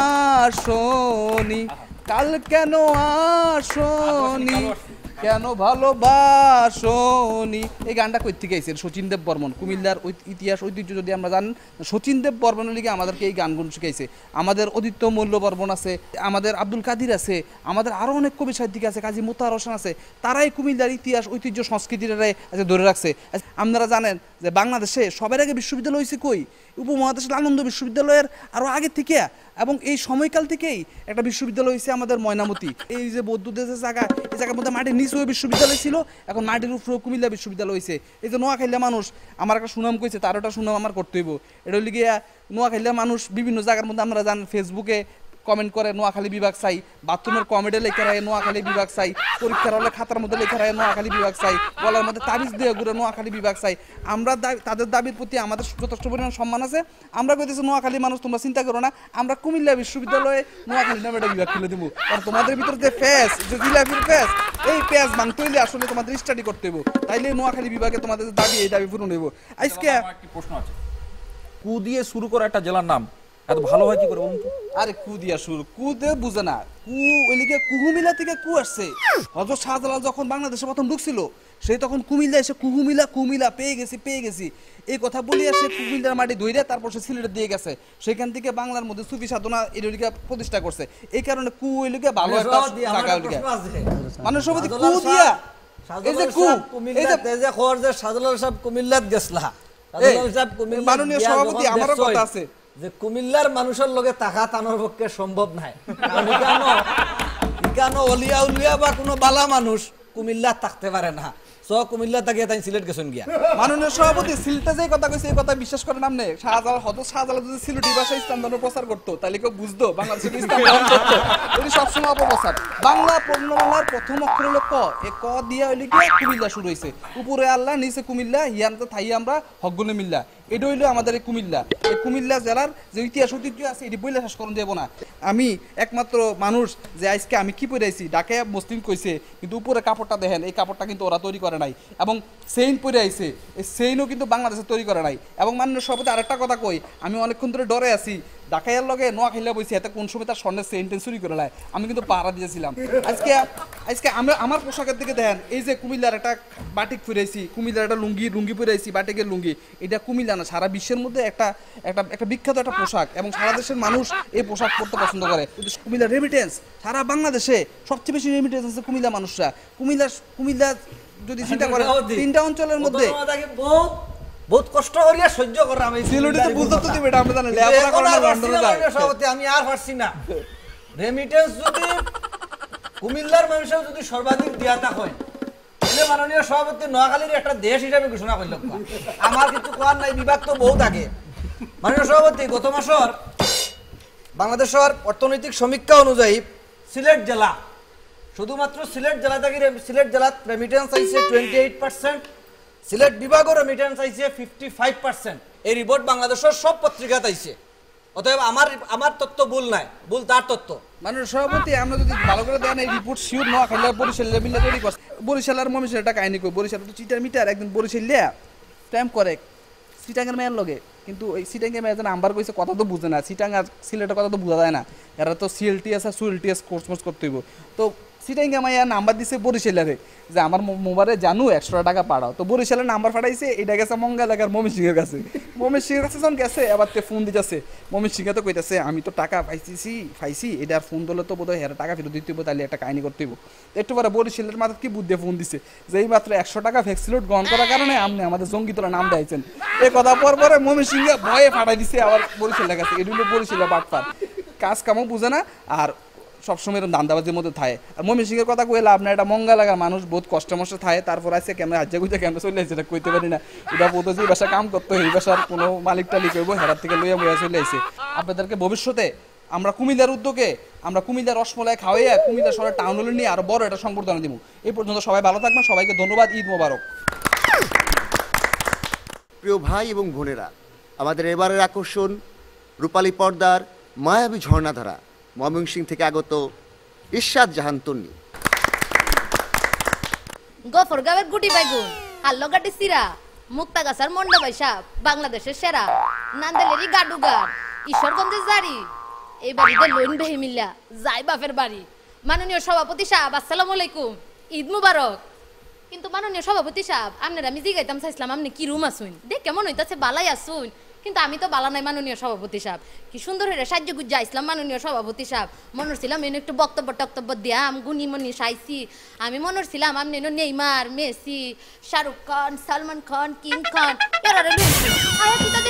আসনি কাল কেন আসনি কেন ভালোবাসনি এই গানটা কই থেকে আইছেন শচীন দেব বর্মন কুমিল্লার ইতিহাস ঐতিহ্য যদি আমরা জানেন শচীন দেব বর্মনের লিগে আমাদেরকে এই গানগুলো শিখাইছে আমাদের অদিত্য মল্ল বর্মন আছে আমাদের আব্দুল কাদির আছে আমাদের আরও অনেক কবি সাহিত্যিক আছে কাজী মোতাহার হোসেন আছে তারাই কুমিল্লার ইতিহাস ঐতিহ্য সংস্কৃতিটাই ধরে রাখছে আপনারা জানেন যে বাংলাদেশে সবার আগে বিশ্ববিদ্যালয় হয়েছে কই উপমহাদেশের আনন্দ বিশ্ববিদ্যালয়ের আরও আগে থেকে এবং এই সময়কাল থেকেই একটা বিশ্ববিদ্যালয় হয়েছে আমাদের ময়নামতি এই যে বৌদ্ধদের যে জায়গা এই জায়গার মধ্যে মাটির নিচ নিচেও বিশ্ববিদ্যালয় ছিল, এখন মাটির উপরেও কুমিল্লা বিশ্ববিদ্যালয় হয়েছে। এই যে নোয়াখালীর মানুষ আমার একটা সুনাম কইছে, তার একটা সুনাম আমার করতে হইব। এটা হইলে গিয়া নোয়াখালীর মানুষ বিভিন্ন জায়গার মধ্যে আমরা জান ফেসবুকে কমেন্ট করে নোয়াখালী বিভাগ চাই, বাথরুমের কমেডে লেখা রায় নোয়াখালী বিভাগ চাই, পরীক্ষার হলে খাতার মধ্যে লেখা রায় নোয়াখালী বিভাগ চাই, গলার মধ্যে তাবিজ দিয়ে ঘুরে নোয়াখালী বিভাগ চাই। আমরা তাদের দাবির প্রতি আমাদের যথেষ্ট পরিমাণ সম্মান আছে। আমরা কইতেছি নোয়াখালী মানুষ তোমরা চিন্তা করো না, আমরা কুমিল্লা বিশ্ববিদ্যালয়ে নোয়াখালী নামে একটা বিভাগ খুলে দেবো। কারণ তোমাদের ভিতরে যে ফেস, যে জিলাপির ফেস, এই ফেস ভাঙতে হইলে আসলে তোমাদের স্টাডি করতে হইব, তাইলে নোয়াখালী বিভাগে তোমাদের যে দাবি এই দাবি পূরণ হইব। আজকে একটি প্রশ্ন আছে, কু দিয়ে শুরু করা একটা জেলার নাম এত ভালো হয় কি করে বলুন তো? আরে কু দিয়া শুরু, কু দিয়ে বুঝে না, কু ওইদিকে কুহুমিলা থেকে কু আসছে। হযরত শাহজালাল যখন বাংলাদেশে প্রথম ঢুকছিল, সে তখন কুমিল্লা এসে কুমিল্লা পেয়ে গেছি এই কথা বলিয়া সে কুমিল্লার মাটি ধইরে তারপর সে সিলেটে দিয়ে গেছে। সেখান থেকে বাংলার মধ্যে সুফি সাধনা এদিকে প্রতিষ্ঠা করছে। এই কারণে কু ওইদিকে ভালো একটা জায়গা ওইদিকে মানুষ সবাই কু দিয়া এই যে কু এই যে খবর যে শাহজালাল সাহেব কুমিল্লাত গেছলা, মাননীয় সভাপতি আমারও কথা আছে যে কুমিল্লার মানুষের লগে টাকা টানোর পক্ষে সম্ভব নাই। ইকানো অলিয়া উলিয়া বা কোনো বালা মানুষ কুমিল্লা থাকতে পারে না। কুমিল্লা থাকিয়ে তাই সিলেট গেছেন গিয়া। মাননীয় সভাপতি সিলেটে যে কথা কইছে এই কথা বিশ্বাস করেন আপনি? শাহজালাল যদি সিলেটি ভাষায় ইসলাম ধর্ম প্রচার করতো তাহলে কেউ বুঝতো বাংলাদেশে ইসলাম ধর্ম করতো? এটি সবসময় অপপ্রচার। বাংলা পূর্ণবাংলার প্রথম অক্ষর হলো ক, এ ক দিয়া হইলে কি কুমিল্লা শুরু হয়েছে। উপরে আল্লাহ, নিচে কুমিল্লা, হিয়ানতে থাই আমরা হকগুনে মিল্লা। এটা হইলো আমাদের এই কুমিল্লা। এই কুমিল্লা জেলার যে ইতিহাস ঐতিহ্য আছে এটি বইলে শেষ করুন যাব না। আমি একমাত্র মানুষ যে আজকে আমি কি পরে আইছি, ডাকে মুসলিম কইছে, কিন্তু উপরে কাপড়টা দেখেন, এই কাপড়টা কিন্তু ওরা তৈরি করে নাই। এবং সেইন পরে আইছে, এই সেইনও কিন্তু বাংলাদেশে তৈরি করে নাই। এবং মাননীয় সভাপতি আরেকটা কথা কই, আমি অনেকক্ষণ ধরে ডরে আছি, ঢাকাইয়ার লগে নোয়াখাইলা বইছি, এতে কোন সময় তার স্বর্ণের চেইন চুরি করে নেয়। আমি কিন্তু পাহারা দিয়েছিলাম। আজকে আমার পোশাকের দিকে দেখেন, এই যে কুমিল্লার একটা বাটিক ফুরাইছি, কুমিল্লার একটা লুঙ্গি ফুরাইছি, বাটিকের লুঙ্গি, এটা কুমিল্লা না, সারা বিশ্বের মধ্যে একটা বিখ্যাত একটা পোশাক, এবং সারা দেশের মানুষ এই পোশাক পরতে পছন্দ করে। কুমিল্লার রেমিটেন্স সারা বাংলাদেশে সবচেয়ে বেশি রেমিটেন্স আছে কুমিল্লা মানুষরা। কুমিল্লা যদি চিন্তা করে তিনটা অঞ্চলের মধ্যে বহুত কষ্ট করিয়া সহ্য করা আমি সিলেটে বুঝতে তো দিবে, আমরা জানি লেখাপড়া করে না, লন্ডনে যায়। সভাপতি আমি আর পারছি না। রেমিটেন্স যদি কুমিল্লার মানুষের যদি সর্বাধিক দিয়াতা হয়, তাহলে মাননীয় সভাপতি নোয়াখালীর একটা দেশ হিসাবে ঘোষণা করল। আমার কিছু কোয়ার নাই, বিভাগ তো বহুত আগে। মাননীয় সভাপতি গত মাসের বাংলাদেশের অর্থনৈতিক সমীক্ষা অনুযায়ী সিলেট জেলা, শুধুমাত্র সিলেট জেলা থেকে সিলেট জেলাত রেমিটেন্স আইছে 28%, সিলেট বিভাগের রেমিটেন্স আইছে 55%। এই রিপোর্ট বাংলাদেশের সব পত্রিকাতে আইছে। অতএব আমার তথ্য ভুল নাই, ভুল তার তথ্য। মাননীয় সভাপতি আমরা যদি ভালো করে দেন এই রিপোর্ট শিওর নোয়াখালী বরিশালের মিলে তৈরি করছে। বরিশালের মমিশের একটা কাহিনী কই, বরিশাল তো চিটার মিটার একদিন বরিশাল লিয়া স্ট্যাম্প করে সিটাঙ্গের মেয়ের লগে, কিন্তু ওই সিটাঙ্গের মেয়ের যেন নাম্বার কইছে কথা তো বুঝে না, সিটাং আর সিলেটের কথা তো বোঝা যায় না, এরা তো সিএলটিএস আর সুএলটিএস কোর্স করতে হইব। তো সিটাঙ্গে মাইয়া নাম্বার দিছে বরিশালের যে আমার মোবাইলে জানু 100 টাকা পাঠাও। তো বরিশালের নাম্বার পাঠাইছে, এটা গেছে মঙ্গা এলাকার মমিন সিংয়ের কাছে। মমিন সিংয়ের কাছে যখন গেছে আবার তে ফোন দিতেছে, মমিন সিংহে তো কইতেছে আমি তো টাকা পাইছি এটা আর ফোন দিলে তো বোধহয় হেরা টাকা ফেরত দিতে হইব, তাহলে একটা কাহিনী করতে হইব। একটু পরে বরিশালের মাথায় কি বুদ্ধি ফোন দিছে যে এই মাত্র 100 টাকা ভ্যাক্সিলোড গ্রহণ করার কারণে আপনি আমাদের জঙ্গি তোলা নাম দিয়েছেন। এই কথা পরে মমিন সিংহে ভয়ে ফাটাই দিছে আবার বরিশালের কাছে। এটা হলো বরিশালের বাটপার, কাজ কামও বুঝে না আর সবসময় এরকম দান্দাবাজির মধ্যে থাকে। আর মমিন সিংয়ের কথা কইলে আপনার এটা মঙ্গা লাগার মানুষ বহুত কষ্ট মষ্ট থাকে, তারপর আছে ক্যামেরা হাজ্জা গুজা ক্যামেরা চলে আসছে, এটা কইতে পারি না। এটা বোধ যে বাসা কাম করতে হয়, এই বাসার কোনো মালিক টালিক হইব, হেরার থেকে লইয়া বইয়া চলে আসছে। আপনাদেরকে ভবিষ্যতে আমরা কুমিল্লার উদ্যোগে আমরা কুমিল্লার রসমলাই খাওয়াইয়া কুমিল্লা শহরের টাউন হলে নিয়ে আরো বড় একটা সংবর্ধনা দিব। এই পর্যন্ত সবাই ভালো থাকবেন, সবাইকে ধন্যবাদ, ঈদ মোবারক। প্রিয় ভাই এবং বোনেরা, আমাদের এবারের আকর্ষণ রূপালী পর্দার মায়াবী ঝর্ণাধারা ময়মনসিংহ থেকে আগত ইরশাদ জাহান তন্নি। গফরগাঁওয়ের গুটি বাইগুন, হাল্লগাটি সিরা, মুক্তাগাছার মন্ডা বাইসা, বাংলাদেশের সেরা, নান্দালেরই গাডুগার, ঈশ্বরগঞ্জের জারি, এই বাড়িতে লোন বেহিমিল্লা যাই বাপের বাড়ি। মাননীয় সভাপতি সাহেব আসসালামু আলাইকুম, ঈদ মুবারক। কিন্তু মাননীয় সভাপতি সাহেব আপনার আমি জিগাইতাম চাইছিলাম আপনি কি রুম আসুন, দেখ কেমন হইতাছে বালাই আসুন, কিন্তু আমি তো বালা নাই মাননীয় সভাপতি সাহেব। কি সুন্দর হয়ে সাহায্য গুজ্জা আসলাম মাননীয় সভাপতি সাহেব, মনে ছিলাম এনে একটু বক্তব্য দিয়াম গুনি মনি সাইছি। আমি মনে ছিলাম আপনি Neymar, Messi, Shahrukh Khan, Salman Khan, king Khan এরা দেখি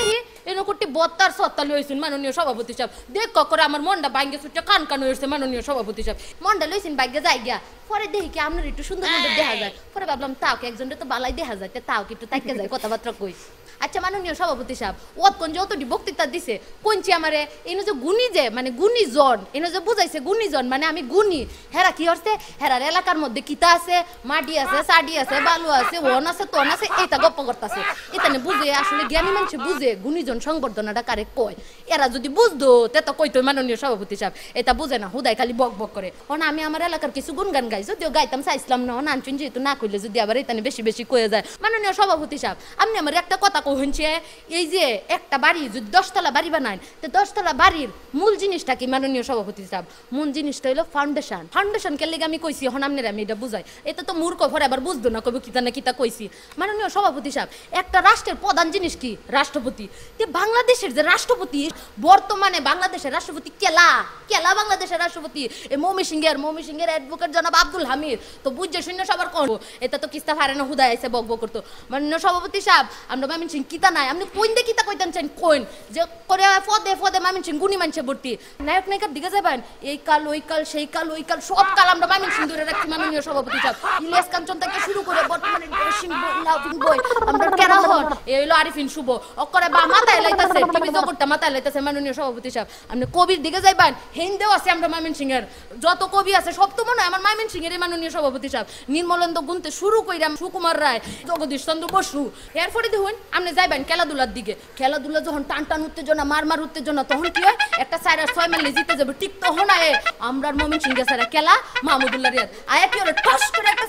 এনে করতে বত্তার সত্তা লইছেন মাননীয় সভাপতি সাহেব দেখ করে আমার মনটা ভাঙ্গে ছুটে কান কান হয়েছে মাননীয় সভাপতি সাহেব মনটা লইছেন ভাগ্যে যাই গিয়া পরে দেখি কি আপনার একটু সুন্দর সুন্দর দেখা যায় পরে ভাবলাম তাও কি একজনের তো বালাই দেখা যায় তাও কি একটু তাইকে যায় কথাবার্তা কই আচ্ছা মাননীয় সভাপতি সাহেব ওতক্ষণ যতটি বক্তৃতা দিছে কোনছি আমারে এনে যে গুণী যে মানে গুণীজন এনে যে বুঝাইছে গুণীজন মানে আমি গুণী হেরা কি হচ্ছে হেরার এলাকার মধ্যে কিতা আছে মাটি আছে সাডি আছে বালু আছে ওন আছে তন আছে এইটা গপ্প করতেছে এটা বুঝে আসলে জ্ঞানী মানুষ বুঝে গুণীজন সংবর্ধনাটা কারে কয় এরা যদি বুঝতো তে তো কইতো মাননীয় সভাপতি সাহেব এটা বুঝে না হুদাই খালি বক বক করে আমি আমার এলাকার কিছু গুণগান গাই যদিও গাইতাম চাইছিলাম না আনছুন যেহেতু না কইলে যদি আবার এটা বেশি বেশি কয়ে যায় মাননীয় সভাপতি সাহেব আপনি আমার একটা কথা হচ্ছে এই যে একটা বাড়ি যদি 10 তলা বাড়ি বানায় তো 10 তলা বাড়ির মূল জিনিসটা কি মাননীয় সভাপতি সাহেব মূল জিনিসটা হলো ফাউন্ডেশন ফাউন্ডেশন কে লেগে আমি কইছি এখন আপনারা আমি এটা বুঝাই এটা তো মূর্খ ভরে আবার বুঝতো না কবে কিতা না কিতা কইছি মাননীয় সভাপতি সাহেব একটা রাষ্ট্রের প্রধান জিনিস কি রাষ্ট্রপতি তে বাংলাদেশের যে রাষ্ট্রপতি বর্তমানে বাংলাদেশের রাষ্ট্রপতি কেলা কেলা বাংলাদেশের রাষ্ট্রপতি এই ময়মনসিংহের অ্যাডভোকেট জনাব আব্দুল হামিদ তো বুঝছে শূন্য সবার কোন এটা তো কিস্তা ফারে না হুদায় আইছে বক বক করতো মাননীয় সভাপতি সাহেব আমরা ময়মনসিংহ কিতা নাই আপনি কোন দে কিতা কইতেন চান কোন যে করে ফদে ময়মনসিংহ গুণী মানুষে ভর্তি নায়ক নায়িকার দিকে যাবেন এই কাল ওই কাল সেই কাল ওই কাল সব কাল আমরা ময়মনসিংহ ধরে রাখছি মাননীয় সভাপতি সাহেব ইলিয়াস কাঞ্চন থেকে শুরু করে বর্তমানে লাভিং বই আমরা কেরা হন এই হলো আরিফিন শুভ অকরে বা মাথায় লাইতাছে টিভি জগৎটা মাথায় লাইতাছে মাননীয় সভাপতি সাহেব আপনি কবির দিকে যাইবেন হিন্দেও আছে আমরা ময়মনসিংহের যত কবি আছে সব তো মনে হয় আমার ময়মনসিংহের মাননীয় সভাপতি সাহেব নির্মলেন্দু গুনতে শুরু কইরাম সুকুমার রায় জগদীশ চন্দ্র বসু এরপরে দেখুন আপনি যাইবেন খেলাধুলার দিকে খেলাধুলা যখন টান টান উত্তেজনা মার উত্তেজনা তখন কি হয় একটা 4-6 মাইলে জিতে যাবে ঠিক তখন আয়ে আমরা ময়মনসিংহ সারা খেলা মাহমুদুল্লাহ রিয়াদ আয়া কি ওরে টস করে একটা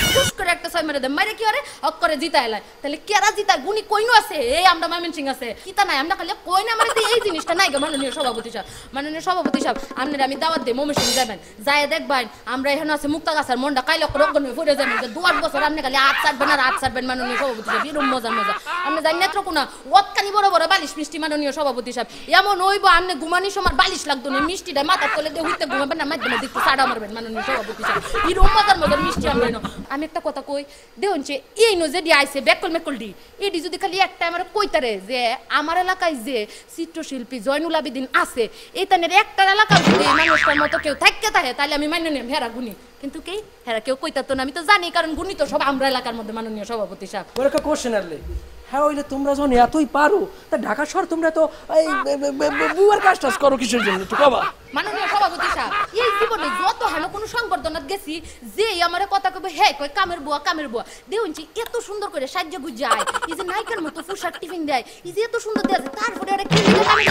6 মেরে দেয় মারে কি ওরে হক করে জিতা এলাই তাহলে কেরা জিতা গুনি কইনো আছে এই আমরা ময়মনসিংহ আছে কিতা নাই আমরা খালি কইনা মারে এই জিনিসটা নাই গো মাননীয় সভাপতি সাহেব আপনারা আমি দাওয়াত দেই ময়মনসিংহ যাবেন যায় দেখবেন আমরা এখানে আছে মুক্তাগাছার মন্ডা কাইলে রগন হয়ে পড়ে যাবেন যে 2 বছর আপনি খালি হাত ছাড়বেন আর হাত ছাড়বেন মাননীয় সভাপতি সাহেব এরকম মজা আপনি জানি না কোনা ওতকানি বড় বড় বালিশ মিষ্টি মাননীয় সভাপতি সাহেব এমন হইব আপনি ঘুমানি সময় বালিশ লাগতো না মিষ্টিটা মাথা তলে দিয়ে হইতে ঘুমাবেন না মাধ্যমে দেখতে সাড়া মারবেন মাননীয় সভাপতি সাহেব এরকম মজার মিষ্টি আমরা আমি একটা কথা কই দেখুন যে এই নো যে আইছে বেকল মেকলডি এটি যদি খালি একটা আমার কইতারে যে আমার এলাকায় যে চিত্রশিল্পী জয়নুল আবেদিন আছে এইখানের একটা এলাকা যদি মানুষটার মতো কেউ থাকতে থাকে তাহলে আমি মান্য নিলাম হেরা গুণী কিন্তু কি হেরা কেউ কইতাতো না আমি তো জানি কারণ গুণী তো সব আমরা এলাকার মধ্যে মাননীয় সভাপতি সাহেব ওর একটা কোশ্চেন আরলে হ্যাঁ ওইলে তোমরা যখন এতই পারো তা ঢাকা শহর তোমরা তো এই বুয়ার কাজ টাজ করো কিসের জন্য একটু কবা মাননীয় সভাপতি সাহেব এই জীবনে যত হেলো কোনো সংবর্ধনাত গেছি যে আমার কথা কবে হে কই কামের বুয়া দেখুন এত সুন্দর করে সাহায্য গুজায় এই যে নায়িকার মতো পোশাক টিফিন দেয় এই যে এত সুন্দর দেয় তারপরে ওরা কি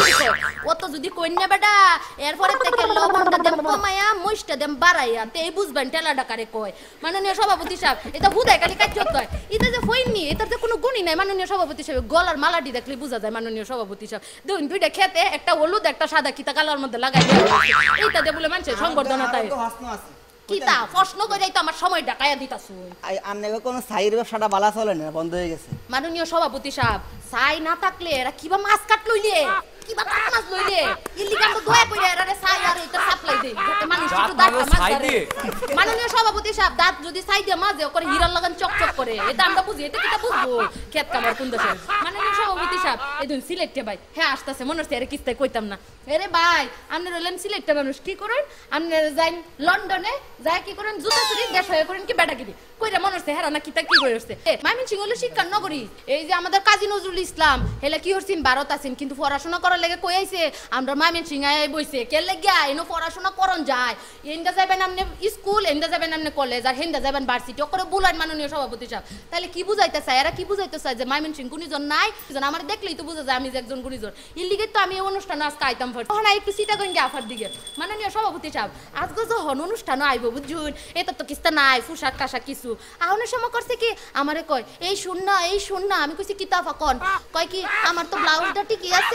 অত যদি কই না বেটা এরপরে থেকে লবণটা দেম কমায়া মইশটা দেম বাড়াইয়া তেই বুঝবেন টেলা ডাকারে কয় মাননীয় সভাপতি সাহেব এটা হুদায় খালি কাজ করতে হয় এটা যে হইনি এটার তো কোনো গুণই নাই মাননীয় সভাপতি সাহেব গলার মালাটি দেখলে বোঝা যায় মাননীয় সভাপতি সাহেব দেখুন দুইটা খেতে একটা হলুদ একটা সাদা কিতা কালার মধ্যে লাগাই এইটা দে বলে মানুষের সংবর্ধনা তাই কিতা প্রশ্ন করে তো আমার সময় ডাকায়া দিতাছু আপনি কোন সাইর ব্যবসাটা বালা চলে না বন্ধ হয়ে গেছে মাননীয় সভাপতি সাহেব সাই না থাকলে এরা কিবা মাছ কাট লইলে কিবা কাট মাছ লইলে ইলিগাম তো দয়া কইরা এরারে সাই আর এটা সাপ্লাই দেই যাতে মানুষ একটু দাঁত মাছ ধরে মাননীয় সভাপতি সাহেব দাঁত যদি সাই দিয়ে মাঝে করে হীরার লাগান চকচক করে এটা আমরা বুঝি এটা কিটা বুঝবো খেত কামার কোন দেশে মাননীয় সভাপতি সাহেব এইদিন সিলেক্টে ভাই হ্যাঁ আসতেছে মনে হচ্ছে এর কিস্তায় কইতাম না আরে ভাই আপনি রইলেন সিলেক্টে মানুষ কি করেন আপনি যাইন লন্ডনে যাই কি করেন জুতা চুরি দেশ হয়ে করেন কি বেটাগিরি কইরা মনে হচ্ছে হ্যাঁ না কিতা কি করে হচ্ছে ময়মনসিংহ হলো শিক্ষার নগরী এই যে আমাদের কাজী নজরুল ইসলাম হেলে কি হচ্ছেন ভারত আছেন কিন্তু পড়াশোনা করার লেগে কই আইছে আমরা ময়মনসিংহ বইছে কে লেগিয়া এনো পড়াশোনা করন যায় এন্ডা যাবেন আপনি স্কুল এন্ডা যাবেন আপনি কলেজ আর হেন্ডা যাবেন ভার্সিটি ওকরে বুলান মাননীয় সভাপতি সাহেব তাহলে কি বুঝাইতে চায় এরা কি বুঝাইতে চায় যে ময়মনসিংহ গুণীজন নাই আমার দেখলেই তো বুঝা যায় আমি যে একজন গুণীজন এর লিগে তো আমি এই অনুষ্ঠানে আজকে আইতাম তখন একটু সিটা গঙ্গে আফার দিকে মাননীয় সভাপতি সাহেব আজকে যখন অনুষ্ঠান আইব বুঝুন এটা তো কিস্তা নাই পোশাক টাশাক কিছু আহনের সময় করছে কি আমারে কয় এই শুন না আমি কইছি কিতা ফাকন কয় কি আমার তো ব্লাউজটা ঠিকই আছে কিন্তু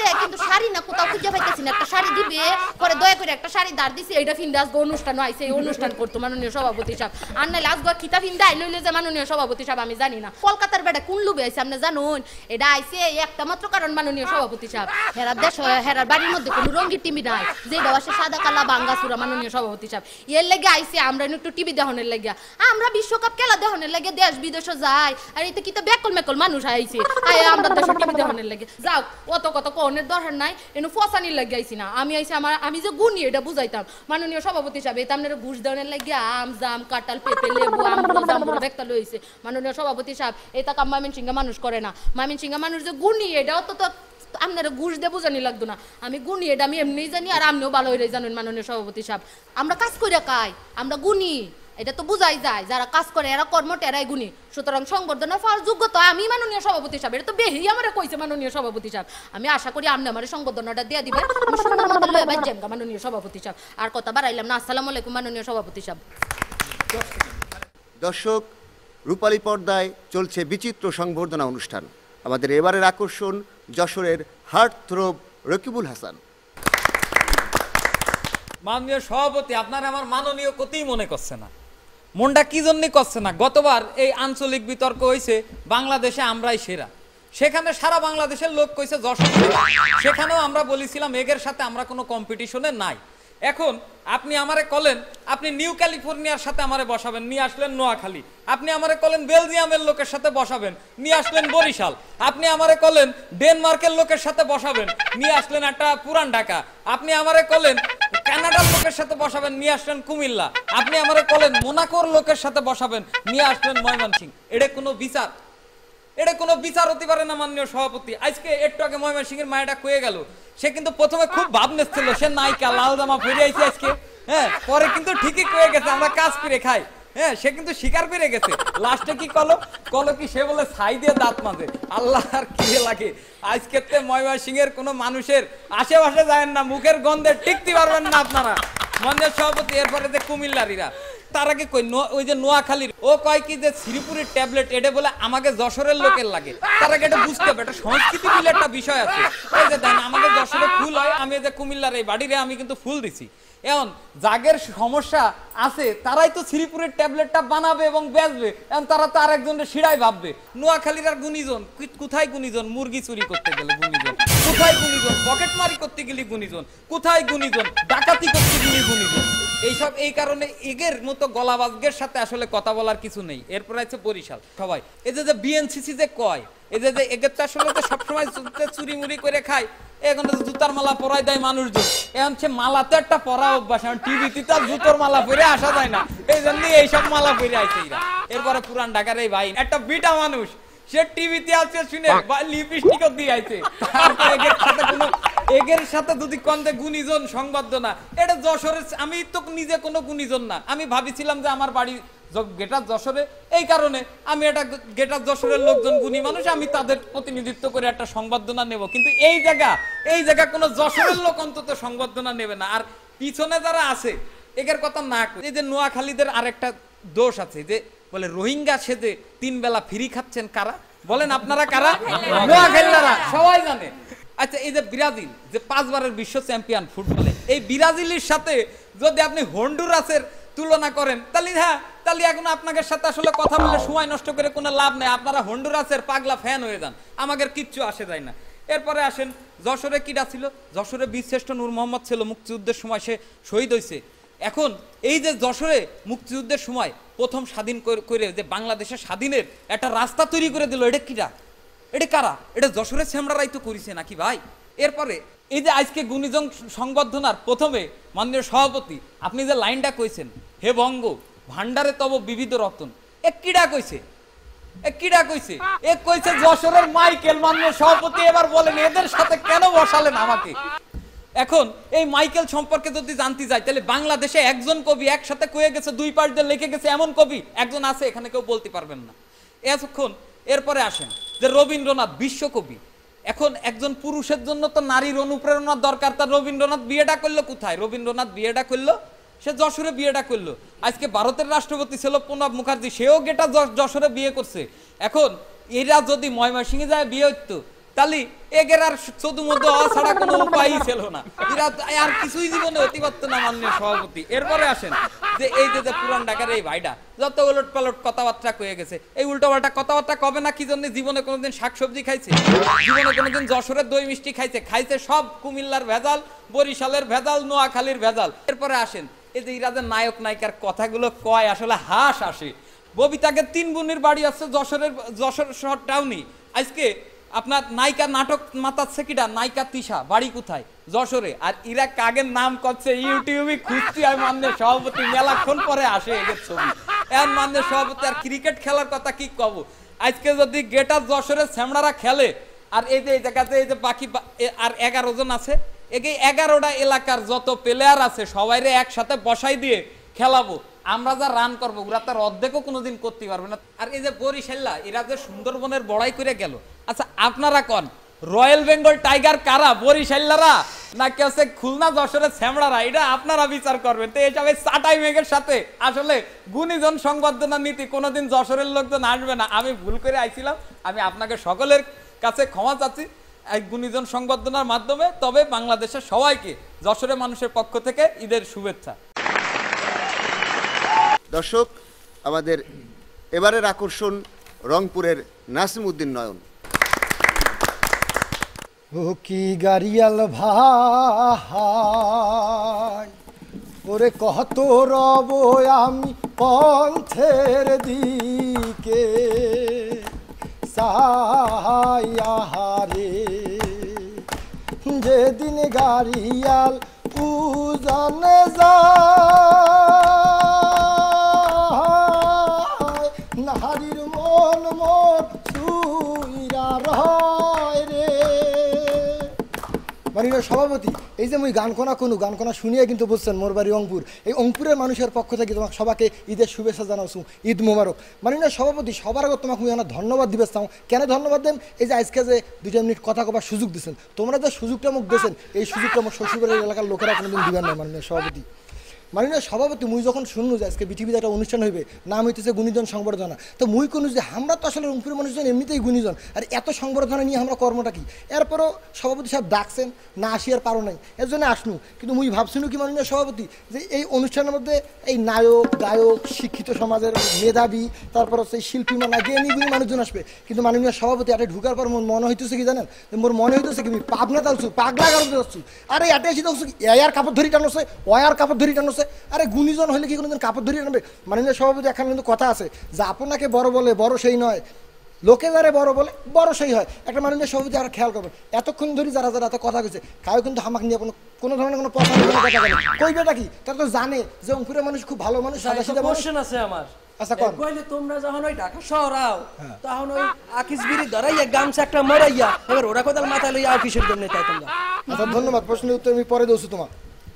শাড়ি না কোথাও খুঁজে পাইতেছি না, একটা শাড়ি দিবে, পরে দয়া করে একটা শাড়ি দাঁড় দিছি, এইটা ফিন্দে আজকে অনুষ্ঠান আইছে, এই অনুষ্ঠান করতো মাননীয় সভাপতি সাহেব। আর নাইলে আজকে খিতা ফিন্দে আইলইলে যে মাননীয় সভাপতি সাহেব আমি জানি না। কলকাতার বেটা কোন লুবে আইছে আপনি জানুন? এটা আইছে একটা মাত্র কারণ মাননীয় সভাপতি সাহেব, হেরার দেশ হেরার বাড়ির মধ্যে কোনো রঙিন টিভি নাই, যে আসে সাদা কালা বাঙ্গাসুরা মাননীয় সভাপতি সাহেব। এর লেগে আইছে আমরা একটু টিভি দেখানোর লেগে, আমরা বিশ্বকাপ খেলা দেখানোর লেগে দেশ বিদেশে যাই, আর এতে কিতা বেকল মেকল মানুষ আইছে আমরা দেশে টিভি দেখানোর লেগে। যাও অত কত কোনের দরকার নাই, এনে ফসানির লেগে আইছি না আমি, আইছি আমি যে গুনি এটা বুঝাইতাম মাননীয় সভাপতি সাহেব। এটা আপনারা ঘুষ দেওয়ার লেগে আম জাম কাঁঠাল পেঁপে লেবু আমগুলো জামগুলো দেখতে লইছে মাননীয় সভাপতি সাহেব। এটা কাম ময়মনসিংহের মানুষ করে না, ময়মনসিংহের মানুষ যে গুনি এটাও তো আপনারা ঘুষ দিয়ে বোঝানি লাগতো না, আমি গুনি এটা আমি এমনিই জানি, আর আপনিও ভালো হয়ে জানেন মাননীয় সভাপতি সাহেব। আমরা কাজ করে খাই, আমরা গুনি, এটা তো বুঝাই যায়, যারা কাজ করে এরা কর্মটা এরাই গুনি। সুতরাং সংবর্ধনা পাওয়ার যোগ্যতা আমি মাননীয় সভাপতি সাহেব, এটা তো বেহি আমার কইছে মাননীয় সভাপতি সাহেব। আমি আশা করি আপনি আমার সংবর্ধনাটা দিয়ে দিবেন, আমি সুন্দর মতো লয়ে বাইজাম মাননীয় সভাপতি সাহেব। আর কথা বাড়াইলাম না, আসসালামু আলাইকুম মাননীয় সভাপতি সাহেব। দর্শক, রূপালী পর্দায় চলছে বিচিত্র সংবর্ধনা অনুষ্ঠান। আমাদের এবারের আকর্ষণ যশোরের হার্ট থ্রোব রকিবুল হাসান। মাননীয় সভাপতি, আপনার আমার মাননীয় কতই মনে করছে না, মনটা কি জন্য করছে না? গতবার এই আঞ্চলিক বিতর্ক হয়েছে বাংলাদেশে আমরাই সেরা, সেখানে সারা বাংলাদেশের লোক কইছে যশোর সেরা, সেখানেও আমরা বলেছিলাম এগের সাথে আমরা কোনো কম্পিটিশনে নাই। এখন আপনি আমারে কলেন আপনি নিউ ক্যালিফোর্নিয়ার সাথে আমারে বসাবেন, নিয়ে আসলেন নোয়াখালী। আপনি আমারে কলেন বেলজিয়ামের লোকের সাথে বসাবেন, নিয়ে আসলেন বরিশাল। আপনি আমারে কলেন ডেনমার্কের লোকের সাথে বসাবেন, নিয়ে আসলেন একটা পুরান ঢাকা। আপনি আমারে কলেন কানাডার লোকের সাথে বসাবেন, নিয়ে আসলেন কুমিল্লা। আপনি আমারে কলেন মোনাকোর লোকের সাথে বসাবেন, নিয়ে আসলেন ময়মনসিংহ। এটা কোনো বিচার? এটা কোনো বিচার হতে পারে না মাননীয় সভাপতি। আজকে একটু আগে ময়মনসিংহের মায়েরা কয়ে গেল, সে কিন্তু প্রথমে খুব ভাবনেস ছিল, সে নায়িকা লাল জামা পরে আইছে আজকে, হ্যাঁ, পরে কিন্তু ঠিকই কয়ে গেছে আমরা কাজ করে খাই, হ্যাঁ, সে কিন্তু স্বীকার করে গেছে। লাস্টে কি কলো কি সে বলে ছাই দিয়ে দাঁত মাজে। আল্লাহ আর কি লাগে, আজকে ময়মনসিংহের কোনো মানুষের আশেপাশে যায় না, মুখের গন্ধে টিকতে পারবেন না আপনারা মাননীয় সভাপতি। এরপরে যে কুমিল্লারিরা, তার আগে কই ওই যে নোয়াখালীর ও কয় কি যে শ্রীপুরের ট্যাবলেট এটা বলে আমাকে যশোরের লোকের লাগে। তার আগে এটা বুঝতে হবে, এটা সংস্কৃতি বলে একটা বিষয় আছে। এই যে দেন আমাকে যশোরে ফুল হয়, আমি যে কুমিল্লার এই বাড়িরে আমি কিন্তু ফুল দিছি। এখন যাদের সমস্যা আছে তারাই তো শ্রীপুরের ট্যাবলেটটা বানাবে এবং বেচবে, এখন তারা তো আরেকজনের শিরাই ভাববে। নোয়াখালীর আর গুণীজন, কোথায় গুণীজন? মুরগি চুরি করতে গেলে গুণীজন, কোথায় গুণীজন? পকেট মারি করতে গেলে গুণীজন, কোথায় গুণীজন? ডাকাতি করতে গেলে গুণীজন। এইসব এই কারণে এগের মতো গলাবাজগের সাথে আসলে কথা বলার কিছু নেই। এরপর আছে বরিশাল। সবাই এই যে বিএনসিসি যে কয় এই যে এগের তো আসলে তো সবসময় চুরি মুড়ি করে খায়, এখন জুতার মালা পরাই দেয় মানুষজন। এখন সে মালাতে একটা পরা অভ্যাস, এখন টিভিতে তো জুতোর মালা পরে আসা যায় না, এই জন্য এইসব মালা পরে আইছে এরা। এরপরে পুরান ঢাকার এই ভাই একটা বিটা মানুষ, সে টিভিতে আছে শুনে লিপস্টিকও দিয়ে আইছে। এগের সাথে যদি কন্দে গুণীজন সংবর্ধনা, এটা যশোরের। আমি তো নিজে কোনো গুণীজন না, আমি ভাবিছিলাম যে আমার বাড়ি গেটার যশোরে, এই কারণে আমি এটা গেটার যশোরের লোকজন গুণী মানুষ, আমি তাদের প্রতিনিধিত্ব করে একটা সংবর্ধনা নেব। কিন্তু এই জায়গা কোনো যশোরের লোক অন্তত সংবর্ধনা নেবে না। আর পিছনে যারা আছে এগের কথা না করে, এই যে নোয়াখালীদের আরেকটা দোষ আছে, যে বলে রোহিঙ্গা সেজে 3 বেলা ফ্রি খাচ্ছেন কারা? বলেন আপনারা কারা? নোয়াখালীরা, সবাই জানে। আচ্ছা, এই যে ব্রাজিল যে 5 বারের বিশ্ব চ্যাম্পিয়ন ফুটবলে, এই ব্রাজিলের সাথে যদি আপনি হন্ডুরাসের তুলনা করেন তাহলে এখন আপনাদের সাথে আসলে কথা বলে সময় নষ্ট করে কোনো লাভ নেই। আপনারা হন্ডুরাসের পাগলা ফ্যান হয়ে যান, আমাদের কিচ্ছু আসে যায় না। এরপরে আসেন যশোরে কিডা ছিল, যশোরে বীরশ্রেষ্ঠ নূর মোহাম্মদ ছিল, মুক্তিযুদ্ধের সময় সে শহীদ হয়েছে। এখন এই যে যশোরে মুক্তিযুদ্ধের সময় প্রথম স্বাধীন করে যে বাংলাদেশের স্বাধীনের একটা রাস্তা তৈরি করে দিল, এটা কিডা? এটা কারা? এটা যশোরের শ্যামরারাই তো করেছে নাকি ভাই? এরপরে এই যে আজকে গুণীজন সংবর্ধনার প্রথমে মাননীয় সভাপতি আপনি যে লাইনটা কইছেন, হে বঙ্গ ভান্ডারে তব বিবিধ রতন, এ কিডা কইছে? এ কইছে যশোরের মাইকেল। মাননীয় সভাপতি এবার বলেন এদের সাথে কেন বসালেন আমাকে? এখন এই মাইকেল সম্পর্কে যদি জানতে যাই, তাহলে বাংলাদেশে একজন কবি একসাথে কয়ে গেছে, 2 পার্ট দিয়ে লিখে গেছে, এমন কবি একজন আছে, এখানে কেউ বলতে পারবেন না এতক্ষণ। এরপরে আসেন যে রবীন্দ্রনাথ বিশ্বকবি। এখন একজন পুরুষের জন্য তো নারীর অনুপ্রেরণার দরকার। তার রবীন্দ্রনাথ বিয়েটা করলো কোথায়? রবীন্দ্রনাথ বিয়েটা করলো সে যশোরে বিয়েটা করলো। আজকে ভারতের রাষ্ট্রপতি ছিল প্রণব মুখার্জি, সেও গেটা যশোরে বিয়ে করছে। এখন এরা যদি ময়মনসিংহে যায় বিয়ে হইতো, তালি এগের আর চোদ্দ মধ্যে ছাড়া কোনো উপায়ই ছিল না, এরা আর কিছুই জীবনে অতি পারত না মাননীয় সভাপতি। এরপরে আসেন যে এই যে পুরান ঢাকার এই ভাইটা যত উলট পালট কথাবার্তা কয়ে গেছে, এই উল্টো পাল্টা কথাবার্তা কবে না কি জন্য? জীবনে কোনোদিন শাকসবজি খাইছে? জীবনে কোনোদিন যশোরের দই মিষ্টি খাইছে? খাইছে সব কুমিল্লার ভেজাল, বরিশালের ভেজাল, নোয়াখালীর ভেজাল। এরপরে আসেন এই যে ইরাদের নায়ক নায়িকার কথাগুলো কয়, আসলে হাস আসে। ববিতাকে 3 বোনের বাড়ি আছে যশোর শহর টাউনি। আজকে আপনার নায়িকা নাটক মাতাচ্ছে কিটা, নায়িকা তিশা বাড়ি কোথায়? যশোরে। আর ইরা কাগের নাম করছে ইউটিউবে খুঁজছি আমি মাননীয় সভাপতি, মেলাক্ষণ পরে আসে এদের ছবি। এখন মাননীয় সভাপতি আর ক্রিকেট খেলার কথা কি কব? আজকে যদি গেটার যশোরের ছ্যামড়ারা খেলে, আর এই যে এই জায়গাতে এই যে বাকি আর 11 জন আছে, এই 11টা এলাকার যত প্লেয়ার আছে সবাইরে একসাথে বসাই দিয়ে খেলাবো, আমরা যা রান করবো ওরা তার অর্ধেকও কোনোদিন করতে পারবে না। আর এই যে বরিশাল্লা এরা যে সুন্দরবনের বড়াই করে গেল, আচ্ছা আপনারা কোন রয়্যাল বেঙ্গল টাইগার কারা? বরিশাল্লারা নাকি হচ্ছে খুলনা যশোরের ছ্যামড়ারা? এটা আপনারা বিচার করবেন। তো এইসব চাটাই মেঘের সাথে আসলে গুণীজন সংবর্ধনা নীতি কোনোদিন যশোরের লোকজন আসবে না। আমি ভুল করে আইছিলাম, আমি আপনাকে সকলের কাছে ক্ষমা চাচ্ছি এই গুণীজন সংবর্ধনার মাধ্যমে। তবে বাংলাদেশের সবাইকে যশোরের মানুষের পক্ষ থেকে ঈদের শুভেচ্ছা। দর্শক, আমাদের এবারের আকর্ষণ রংপুরের নাসিমউদ্দিন নয়ন। ও কি গাড়িয়াল ভাই, ওরে কত রব আমি পন্থের দিকে সাহারে, যেদিন গাড়িয়াল উজানে যায়, নারীর মন মন সুইরা রয় রে। মাননীয় সভাপতি, এই যে মুই গান কোনা শুনিয়ে কিন্তু বলছেন মোর বাড়ি অঙ্কুর, এই অঙ্কুরের মানুষের পক্ষ থেকে তোমাকে সবাইকে ঈদের শুভেচ্ছা জানাচ্ছু, ঈদ মোবারক। মাননীয় সভাপতি, সবার আগে তোমাকে মুই ধন্যবাদ দিবে চাও। কেন ধন্যবাদ দেন? এই যে আজকে যে 2 মিনিট কথা কবার সুযোগ দিচ্ছেন, তোমরা যে সুযোগটা মুখ দিয়েছেন, এই সুযোগটা আমার শ্বশুরবাড়ির এলাকার লোকেরা কোনোদিন দিবেন না। মাননীয় সভাপতি, মাননীয় সভাপতি, মুই যখন শুনলু যে আজকে বিটিভিতে একটা অনুষ্ঠান হইবে, নাম হইতেছে গুণীজন সংবর্ধনা, তো মুই কোনো যে আমরা তো আসলে রংপুরের মানুষজন এমনিতেই গুণীজন, আর এত সংবর্ধনা নিয়ে আমরা কর্মটা কি? এরপরও সভাপতি সাহেব ডাকছেন, না আসি আর পারো নাই, এর জন্য আসনু। কিন্তু মুই ভাবছিনু কি মাননীয় সভাপতি, যে এই অনুষ্ঠানের মধ্যে এই নায়ক গায়ক শিক্ষিত সমাজের মেধাবী, তারপর হচ্ছে শিল্পী মানা জ্ঞানীগুলি মানুষজন আসবে। কিন্তু মাননীয় সভাপতি, এটা ঢুকার পর মোর মনে হইতেছে কি জানেন? মোর মনে হইতেছে কি পাবনা তালছু, পাগলা গাড়তে যাচ্ছু। আরে এতে এসে দেখছো এয়ার কাপড় ধরি টানছে, ওয়ার কাপড় ধরি টানছে। আরে গুণীজন হলে কি কোনোদিন কাপড় ধরিয়ে আনবে? মাননীয় সভাপতি, এখন কিন্তু কথা আছে যে আপনাকে বড় বলে বড় সেই নয়, লোকে যারে বড় বলে বড় সেই হয়। একটা মাননীয় সভাপতি আর খেয়াল করবেন, এতক্ষণ ধরে যারা যারা এত কথা কইছে, কাউ কিন্তু আমাকে নিয়ে কোনো ধরনের কোনো পছন্দ কথা বলে কইবেটা কি? তারা তো জানে যে অঙ্কুরের মানুষ খুব ভালো মানুষ, সাদা সিধা মানুষ। কোশ্চেন আছে আমার। আচ্ছা কোন? কইলে তোমরা যখন ওই ঢাকা শহর আও, তখন ওই আকিস বিড়ি ধরাইয়া গামছা একটা মরাইয়া এবার ওরা কোদাল মাথায় লইয়া আও কিসের জন্য তাই তোমরা? আচ্ছা ধন্যবাদ, প্রশ্নের উত্তর আমি পরে দেবো তোমার।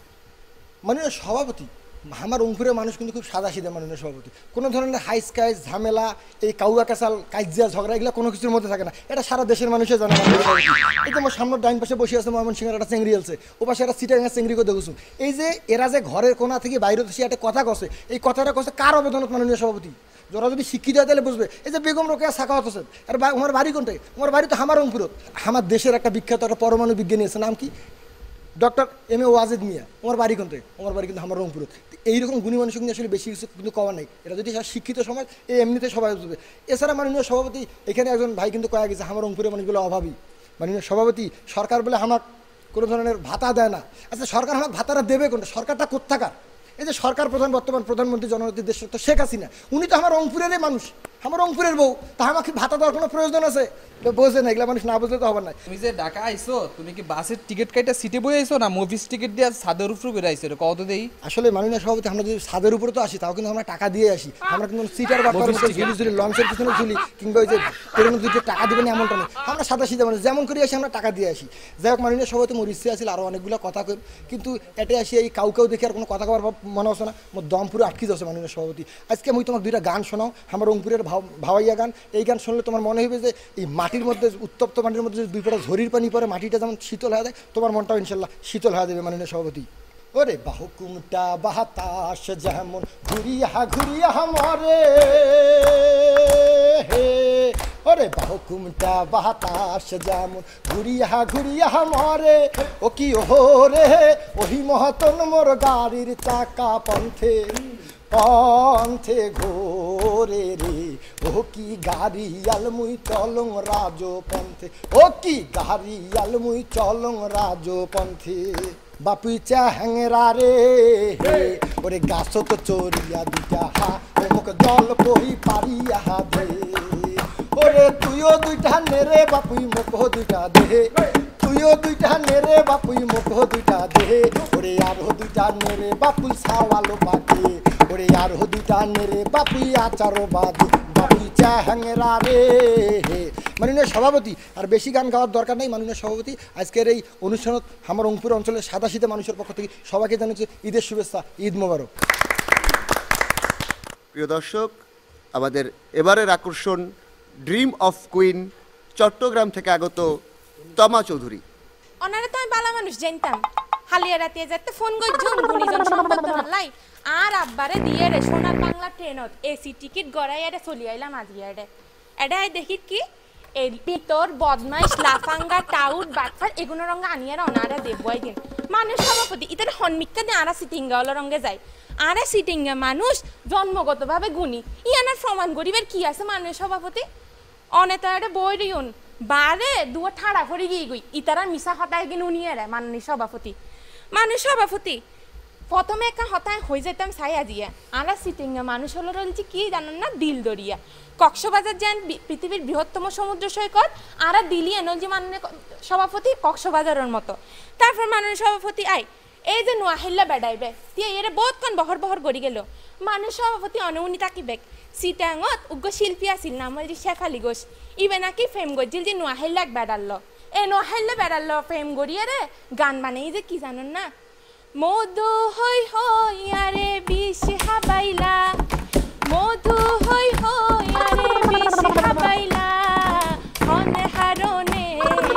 মাননীয় সভাপতি, আমার রংপুরের মানুষ কিন্তু খুব সাদা সিধা। মাননীয় সভাপতি, কোনো ধরনের হাইস কাইজ ঝামেলা, এই কাউয়া কাসাল কাইজিয়া ঝগড়া এগুলো কোনো কিছুর মধ্যে থাকে না। এটা সারা দেশের মানুষের জানে। এই তো আমার সামনে ডাইন পাশে বসে আছে ময়মনসিংহের একটা চেংড়ি আছে, ও পাশে একটা সিটাঙ্গা চেংড়ি করে দেখুন। এই যে এরা যে ঘরের কোনা থেকে বাইরে সে একটা কথা কছে, এই কথাটা কছে কার অবদানত? মাননীয় সভাপতি, যারা যদি শিক্ষিত হয় তাহলে বুঝবে। এই যে বেগম রোকেয়া সাখাওয়াত হোসেন, আর আমার বাড়ি কোনটাই? আমার বাড়ি তো আমার রংপুরত। আমার দেশের একটা বিখ্যাত একটা পরমাণু বিজ্ঞানী আছে, নাম কি? Doctor M A. ওয়াজেদ মিয়া। আমার বাড়ি কোনটাই? আমার বাড়ি কিন্তু আমার রংপুরত। এইরকম গুণী মানুষ কিন্তু আসলে বেশি কিছু কিন্তু কওয়া নাই। এটা যদি শিক্ষিত সমাজ এই এমনিতে সবাই বুঝবে। এছাড়া মাননীয় সভাপতি, এখানে একজন ভাই কিন্তু কয়া গেছে আমার রংপুরের মানুষগুলো অভাবী। মাননীয় সভাপতি, সরকার বলে আমার কোনো ধরনের ভাতা দেয় না। আচ্ছা সরকার আমাকে ভাতাটা দেবে কোনটা? সরকারটা কোথাকার? এই যে সরকার বর্তমান প্রধানমন্ত্রী জননেত্রী দেশ তো শেখ হাসিনা, উনি তো আমার রংপুরেরই মানুষ, আমার রংপুরের বউ, তা আমাকে ভাতা দেওয়ার কোনো প্রয়োজন আছে? বোঝে না, এগুলা মানুষ না বুঝলে তো হবে না। তুমি যে ঢাকা আইছো, তুমি কি বাসের টিকিট কাইটা সিটে বই আইছো না মুভিস টিকিট দিয়ে ছাদের উপরে বের আইছো? এটা কত দেই? আসলে মাননীয় সভাপতি, আমরা যদি ছাদের উপরে তো আসি, তাও কিন্তু আমরা টাকা দিয়ে আসি। আমরা কিন্তু সিটার বাপার ঝুলি লঞ্চের পিছনে ঝুলি, কিংবা ওই যে ট্রেনের দুটো টাকা দিবেন এমনটা নেই। আমরা সাদা সিধা মানুষ, যেমন করে আসি আমরা টাকা দিয়ে আসি। যাই হোক মাননীয় সভাপতি, মোর ইচ্ছে আছিল আরও অনেকগুলো কথা কই, কিন্তু এটাই আসি এই কাউ দেখে আর কোনো কথা কবার মনে হচ্ছে না। মোর দম পুরো আটকে যাচ্ছে। মাননীয় সভাপতি, আজকে আমি তোমার 2টা গান শোনাও, আমার রংপুরের ভাওয়াইয়া গান। এই গান শুনলে তোমার মনে হবে যে এই মাটির মধ্যে, উত্তপ্ত মাটির মধ্যে যদি 2 ফোঁটা ঝরির পানি পরে মাটিটা যেমন শীতল হয়ে যায়, তোমার মনটাও ইনশাল্লাহ শীতল হয়ে যাবে। মাননীয় সভাপতি, ওরে বাহুকুমটা বাতাস যেমন ঘুরিয়া ঘুরিয়া মরে, ওরে বাহুকুমটা বাতাস যেমন ঘুরিয়া ঘুরিয়া মরে ও কি ওরে ওহি মহতন মোর গাড়ির চাকা পন্থে পন্থে ঘোরে রে ও কি গাড়ি আলমুই চলং রাজ পন্থে ও কি গাড়ি আলমুই চলং রাজ পন্থে বাপুই চা হ্যাংরা রে ওরে গাছ তো চোরিয়া দুইটা হা ও মুখ জল পরি পারিয়া দে ওরে তুইও দুইটা নেরে বাপুই মুখ দুইটা দে তুইও দুইটা নেরে বাপুই মুখ দুইটা দে ওরে আরো দুইটা নেরে বাপুই সাওয়ালো বাদে ওরে আরো দুইটা নেরে বাপুই আচারো বাদে বাপুই চা হ্যাংরা রে মাননীয় সভাপতি আর বেশি গান গাওয়ার দরকার নেই। মাননীয় সভাপতি আজকের এই অনুষ্ঠানত আমার রংপুর অঞ্চলের সাদাশীতে মানুষের পক্ষ থেকে সবাইকে জানাচ্ছি ঈদের শুভেচ্ছা, ঈদ মোবারক। প্রিয় দর্শক, আমাদের এবারের আকর্ষণ ড্রিম অফ কুইন চট্টগ্রাম থেকে আগত তমা চৌধুরী। ওনারা তো আমি বালা মানুষ জানতাম, হালিয়া রাতে যেতে ফোন করছুন গুণীজন সম্বর্ধনার লাই আর আব্বারে দিয়ে রে সোনার বাংলা ট্রেনত এসি টিকিট গড়াই এটা চলি আইলাম আজিয়া এটা দেখি কি এর ভিতর বদমাইশ লাফাঙ্গা টাউট বাটফার এগুলো রঙে আনিয়ারা ওনারা দেবই দিন মানুষ সভাপতি ইতার হনমিক্কা দিয়ে আরা সিটিংগা ওলা রঙে যায় আরা সিটিংগা মানুষ জন্মগতভাবে গুণী ইয়ানার প্রমাণ গরিবের কি আছে মানুষ সভাপতি অনেতা এটা বই দিউন বারে দুয়া ঠাড়া ফরি গিয়ে গই ইতারা মিশা হতায় গিয়ে উনিয়ারা মানুষ সভাপতি প্রথমে একটা হতায় হয়ে যেতাম সাইয়া দিয়া আরা সিটিংগা মানুষ হলো রয়েছে কি জানেন না দিল দরিয়া কক্সবাজার যান পৃথিবীর বৃহত্তম সমুদ্র সৈকত আরা দিলি এনজি মাননীয় সভাপতি কক্সবাজারের মতো তারপর মাননীয় সভাপতি আই এই যে নোয়াহিল্লা বেড়াইবে দিয়ে এর বহুত কোন বহর বহর গড়ি গেল মাননীয় সভাপতি অনুমনি তাকিবেক সিটাঙত উগ্র শিল্পী আছিল নাম যে শেফালি ঘোষ ইবে নাকি ফেম গজিল যে নোয়াহিল্লাক বেড়াল্লো এই নোয়াহিল্লা বেড়াল্লো ফেম গড়িয়ে রে গান বানাই যে কি জানেন না মধু হই হই আরে বিষ হাবাইলা মধু হই হই আরে বিষ হাবাইলা হনে হারনে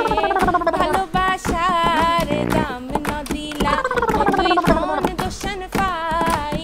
ভালোবাসার দাম ন দিলা তুই হন দোষণ পাই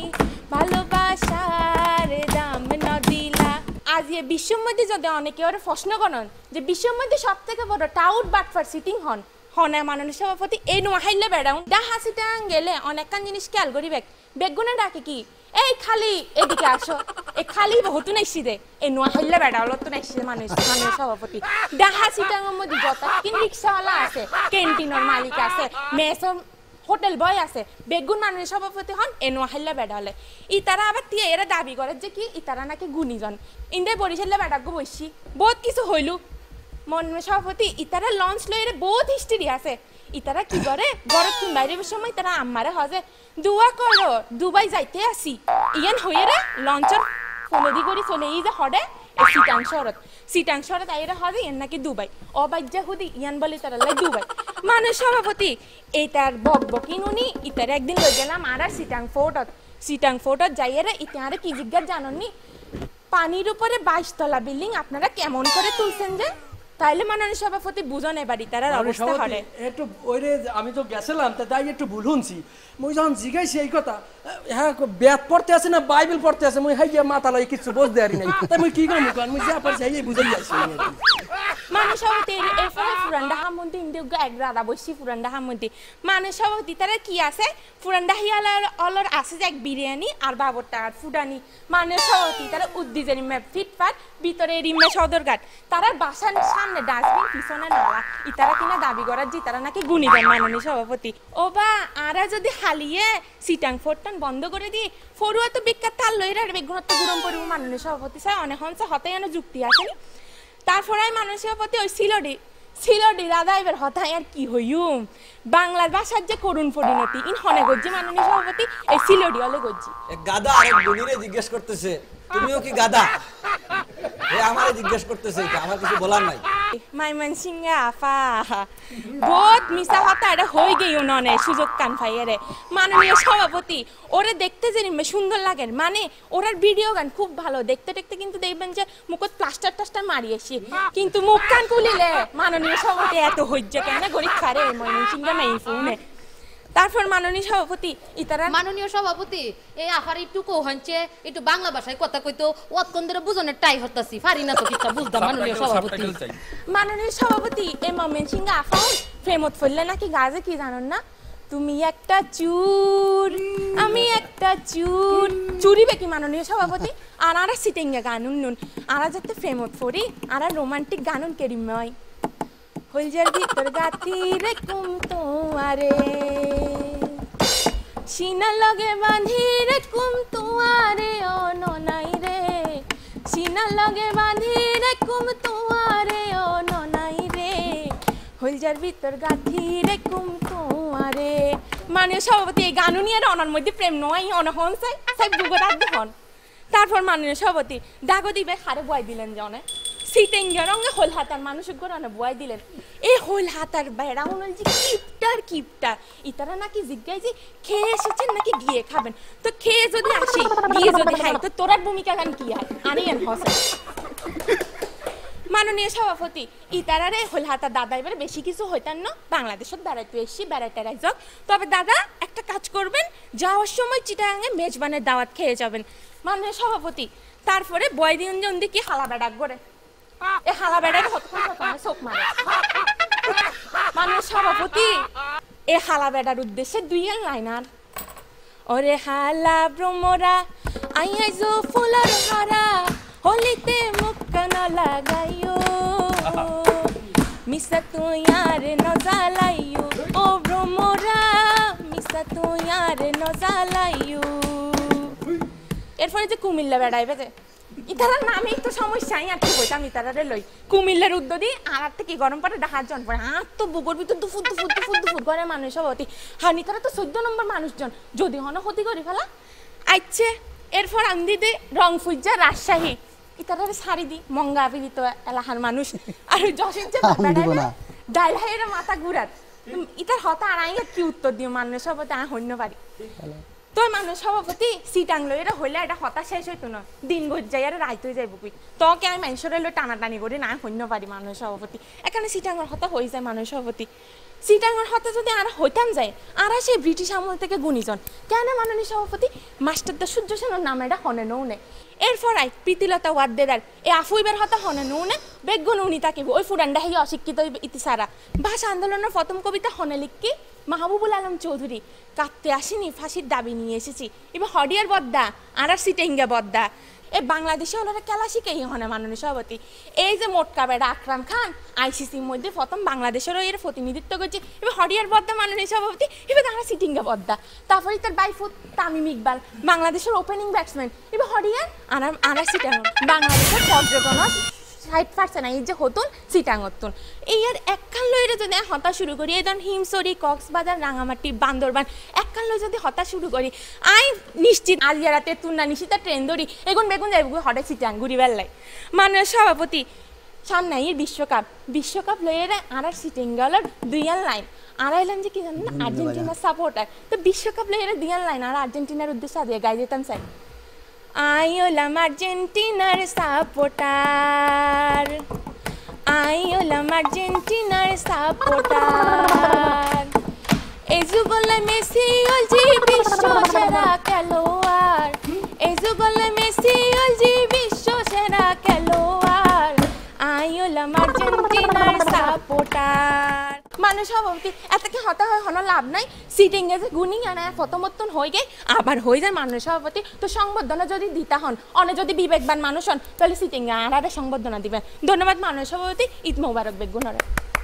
ভালোবাসার দাম ন দিলা আজ এ বিশ্বের মধ্যে যদি অনেকে ওরা প্রশ্ন করেন যে বিশ্বের মধ্যে সব থেকে বড় টাউট বাটফার সিটিং হনে মাননীয় সভাপতি এই নোয়াহিল্লা বেড়াউন ডা হাসিটা গেলে অনেকখান জিনিস খেয়াল করি বেগুনে ডাকে কি এই খালি এদিকে আসো এই খালি বহুতো নাইছি দে এই নোয়াহিল্লা বেড়াওলো তো নাইছি মাননীয় সভাপতি ডা হাসিটাঙ্গের মধ্যে যত কিন রিক্সাওয়ালা আছে ক্যান্টিনের মালিক আছে মেসম হোটেল বয় আছে বেগুন মাননীয় সভাপতি হন এই নোয়াহিল্লা বেড়ালে ইতারা আবার তিয়া এরা দাবি করে যে কি ইতারা নাকি গুণীজন ইন্দে বরিশাল্লা বেড়াগো বসছি বহুত কিছু হইলু মাননীয় সভাপতি ইতারা লঞ্চ লইরে বহুত হিস্ট্রি আছে ইতারা কি করে ঘরের তুমি বাইরের সময় তারা আমারে হজে দুয়া করো দুবাই যাইতে আসি ইয়ান হয়ে রে লঞ্চর ফোনদি করি চলে এই যে হডে সিটাং শরত আইরে হজে ইয়ান নাকি দুবাই অবাজ্যা হুদি ইয়ান বলে তারা লাই দুবাই মাননীয় সভাপতি এইটার বকবকি নুনি ইতারা একদিন লই গেলাম আর সিটাং ফোর্টত যাইয়েরা ইতারে কি জিজ্ঞাসা জাননি পানির উপরে 22 তলা বিল্ডিং আপনারা কেমন করে তুলছেন যে তাইলে মাননীয় সভাপতি বুঝন এবারই তার অবস্থা হরে একটু ওইরে আমি তো গেছিলাম তাই একটু ভুল শুনছি মই যখন জিজ্ঞাসি এই কথা হ্যাঁ বেদ পড়তে আছে না বাইবেল পড়তে আছে মই হাইয়া মাথা লাই কিছু বুঝতে পারি নাই তাই মই কি করব আমি যা পারছি এই বুঝাই যাইছি মাননীয় সভাপতি এরপরে ফুরান্ডা হামন্তি ইন্ডিয়া এক রাধা বসি ফুরান্ডা হামন্তি মাননীয় সভাপতি তারা কি আছে ফুরান্ডা হিয়ালার অলর আছে যে এক বিরিয়ানি আর বাবর টাকার ফুডানি মাননীয় সভাপতি তারা উদ্দিজের ফিটফাট ভিতরে রিমে সদরঘাট তারা বাসার সামনে ডাস্টবিন পিছনে নালা ইতারা কিনা দাবি করার যে তারা নাকি গুণী দেন মাননীয় সভাপতি ও বা আরা যদি হালিয়ে সিটাং ফোরটান বন্ধ করে দিয়ে ফরুয়া তো বিখ্যাত তার লইরা বেগুনত গুরম পরিব মাননীয় সভাপতি স্যার অনেক হংস হতে যেন যুক্তি আসেনি তারপরে মাননীয় সভাপতি ওই সিলডি দাদা এবার হতায় আর কি হইম বাংলার ভাষার যে করুণ পরিণতি ইন হনে গজ্জি মাননীয় সভাপতি এই সিলডি হলে গজ্জি গাদা আরেক গুণীরে জিজ্ঞেস করতেছে তুমিও কি গাদা আমারে জিজ্ঞেস করতেছে আমার কিছু বলার নাই মাইমান সিংহা আফা বহুত মিশা হতা এটা হয়ে গেই ননে সুযোগ কান ফাইয়ারে মাননীয় সভাপতি ওরে দেখতে যে সুন্দর লাগে মানে ওরার ভিডিও গান খুব ভালো দেখতে দেখতে কিন্তু দেখবেন যে মুখত প্লাস্টার মারিয়েছি কিন্তু মুখ কান খুলিলে মাননীয় সভাপতি এত হইছে কেন গরিব খারে মাইমান সিংহা নাই ফোনে তারপর মাননীয় সভাপতি ইতারা মাননীয় সভাপতি এই আফার একটু কৌহানছে একটু বাংলা ভাষায় কথা কইতো ওয়াতকন্দরে বুঝনের ট্রাই হতাছি পারি না তো কিটা বুঝদা মাননীয় সভাপতি মাননীয় সভাপতি এই মমেন সিং আফাও ফেমত ফেললে নাকি গাজে কি জানেন না তুমি একটা চুর আমি একটা চুর চুরিবে কি মাননীয় সভাপতি আর আর সিটিংয়ে গানুন নুন আর যাতে ফেমত ফরি আর রোমান্টিক গানুন কেরিময় হলজার ভিতর গাতি রে কুম তোমারে সিনা লগে বাঁধি রে কুম তোমারে ও ননাই রে সিনা লগে বাঁধি রে কুম তোমারে ও ননাই রে হলজার ভিতর গাথি রে কুম তোমারে মাননীয় সভাপতি এই গানু নিয়ে অনার মধ্যে প্রেম নয় অনহন চাই সাই বুগরাত দেখুন তারপর মাননীয় সভাপতি ডাগো দিবে হারে বয় দিলেন জনে সিটেঙ্গা রঙে হোল হাতার মানুষের গরনে বয় দিলেন এই হোল হাতার বেড়া উনল যে কিপটার ইতারা নাকি জিজ্ঞাসা যে খেয়ে এসেছেন নাকি গিয়ে খাবেন তো খেয়ে যদি আসি গিয়ে যদি খাই তো তোরার ভূমিকা গান কি হয় আনিয়েন হসে মাননীয় সভাপতি ইতারারে হোল হাতার দাদা এবারে বেশি কিছু হইতান না বাংলাদেশত বেড়াইতে এসছি বেড়াইতে রাখক তবে দাদা একটা কাজ করবেন যাওয়ার সময় চিটাগাঙে মেজবানের দাওয়াত খেয়ে যাবেন মাননীয় সভাপতি তারপরে বয় দিন জন দেখি হালা বেড়াক করে এ হালা বেড়ার চোখ মারে মাননীয় সভাপতি এ হালা বেড়ার উদ্দেশ্যে দুই লাইনার ওরে হালা ভ্রমরা আইয়াইজো ফুলার হারা হলিতে মুখ কানা লাগাইও মিসা তুই আর নজালাইও ও ভ্রমরা মিসা তুই আর নজালাইও এরপরে যে কুমিল্লা বেড়াইবে যে ইতারার নামে একটু সমস্যাই আর কি বলতাম ইতারারে লই কুমিল্লার উদ্যোদি আর থেকে গরম পারে ডাহার জন পড়ে আর তো বুগর ভিতর দুফুট করে মানুষ সভাপতি হানি তারা তো 14 নম্বর মানুষজন যদি হন ক্ষতি করি ফেলা আইছে এরপর আন্দি দে রংপুর রাজশাহী ইতারারে শাড়ি দি মঙ্গা বিলিত এলাহার মানুষ আর যশোর যে ডাইল হাইয়ের মাথা ঘুরাত ইতার হতা আর আই কি উত্তর দিও মানুষ সভাপতি আর হন্য পারি তো মানুষ সভাপতি সিটাং লই এটা হইলে এটা হতা শেষ হইতো না দিন গজ যাই আর রাইতে যাইব কই তো কে আমি মানুষের লই টানাটানি করে না হইন্য পারি মানুষ সভাপতি এখানে সিটাংর হতা হই যায় মানুষ সভাপতি সিটাংর হতা যদি আর হইতাম যায় আর সেই ব্রিটিশ আমল থেকে গুণীজন কেন মাননীয় সভাপতি মাস্টারদা সূর্য সেনের নাম এটা হনে নৌনে এরপর আই প্রীতিলতা ওয়াদ্দেদার এ আফুইবের হতা হনে নৌনে বেগুন উনি তাকিব ওই ফুরান্ডা হই অশিক্ষিত ইতিসারা ভাষা আন্দোলনের প্রথম কবিতা হনে লিখকি মাহবুবুল আলম চৌধুরী কাঁদতে আসেনি ফাঁসির দাবি নিয়ে এসেছি এবার হডিয়ার বদ্দা আর সিটেঙ্গা বদ্দা এ বাংলাদেশে ওনারা খেলা শিখেই হনে মাননীয় সভাপতি এই যে মোটকা বেড়া আকরাম খান আইসিসির মধ্যে প্রথম বাংলাদেশেরও এর প্রতিনিধিত্ব করছে এবার হডিয়ার বদ্দা মাননীয় সভাপতি এবার তারা সিটিঙ্গা বদ্দা তারপরে তার বাইফুট তামিম ইকবাল বাংলাদেশের ওপেনিং ব্যাটসম্যান এবার হডিয়ার আর সিটাঙ্গা বাংলাদেশের পর্যটন 60% এই যে হতুন সিটাং হতুন এই আর একখান লইরে যদি হতা শুরু করি এই ধরুন হিমসরি কক্সবাজার রাঙামাটি বান্দরবান একখান লই যদি হতা শুরু করি আই নিশ্চিত আলিয়া রাতে তুন্না নিশিতা ট্রেন ধরি এগুন বেগুন যাইব হঠাৎ সিটাং ঘুরি বেলায় মাননীয় সভাপতি সামনেই বিশ্বকাপ লইরে আর সিটিং গেল দুইয়াল লাইন আর আইলাম যে কি জানেন না আর্জেন্টিনার সাপোর্টার তো বিশ্বকাপ লইরে দুইয়াল লাইন আর আর্জেন্টিনার উদ্দেশ্যে আদিয়ে গাই যেতাম চাই I am Argentinaর সাপোর্টার I am Argentinaর সাপোর্টার এই যুগলে মেসি অলজি বিশ্ব সেরা খেলোয়াড় এই যুগলে মেসি অলজি বিশ্ব সেরা খেলোয়াড় I am Argentinaর সাপোর্টার মানুষ সভাপতি এত কি হতা হয় হন লাভ নাই সিটিং এ যে গুনি আনা প্রথমতন হয়ে গে আবার হয়ে যায় মানুষ সভাপতি তো সংবর্ধনা যদি দিতা হন অনে যদি বিবেকবান মানুষ হন তাহলে সিটিং এ আর সংবর্ধনা দিবেন ধন্যবাদ মানুষ সভাপতি ঈদ মোবারক বেগুনরে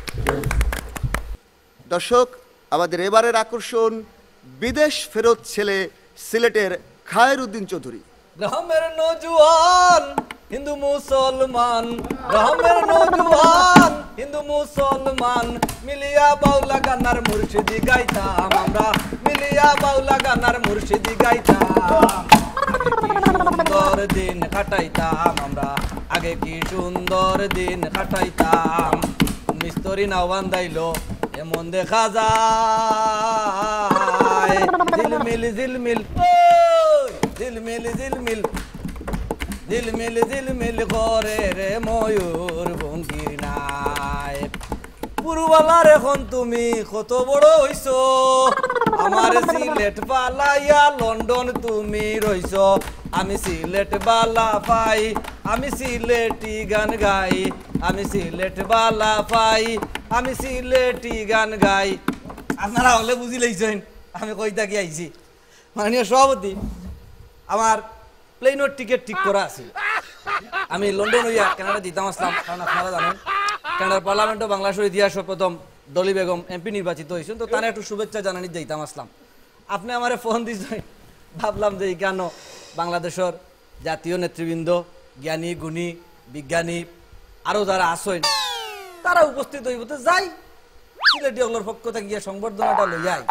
দর্শক আমাদের এবারের আকর্ষণ বিদেশ ফেরত ছেলে সিলেটের খায়রউদ্দিন চৌধুরী গ্রামের নজওয়ান হিন্দু মুসলমান গ্রামের নজওয়ান হিন্দু মুসলমান মিলিয়া বাউলা গানার মুর্শিদি গাইতাম আমরা মিলিয়া বাউলা গানার মুর্শিদি গাইতাম সুন্দর দিন কাটাইতাম আমরা আগে কি সুন্দর দিন কাটাইতাম মিস্তরি নাও বান্ধাইলো এমন দেখা যায় ঝিলমিল ঝিলমিল ঝিলমিল ঝিলমিল ঝিলমিল ঝিলমিল করে রে ময়ূর ভঙ্গির নাই পুরবালার এখন তুমি কত বড় হইছো আমার সিলেট পালাইয়া লন্ডন তুমি রইছ, আমি সিলেট বালা পাই, আমি সিলেটি গান গাই, আমি সিলেট বালা পাই, আমি সিলেটি গান গাই। আপনারা হলে বুঝি লইছেন আমি কই থাকি আইছি। মাননীয় সভাপতি, আমার প্লেনের টিকিট ঠিক করা আছে। আমি লন্ডন হইয়া কানাডা দিতাম আসলাম, কারণ আপনারা জানেন কানাডার পার্লামেন্টও বাংলাদেশের ইতিহাসের প্রথম ডলি বেগম এমপি নির্বাচিত হয়েছেন, তো তারা একটু শুভেচ্ছা জানানি যাইতাম আসলাম। আপনি আমারে ফোন দিয়েছেন, ভাবলাম যে কেন বাংলাদেশের জাতীয় নেতৃবৃন্দ, জ্ঞানী গুণী বিজ্ঞানী আরও যারা আসেন তারা উপস্থিত হইব, তো যাই সিলেটি হলের পক্ষ থেকে গিয়ে সংবর্ধনাটা লইয়াই।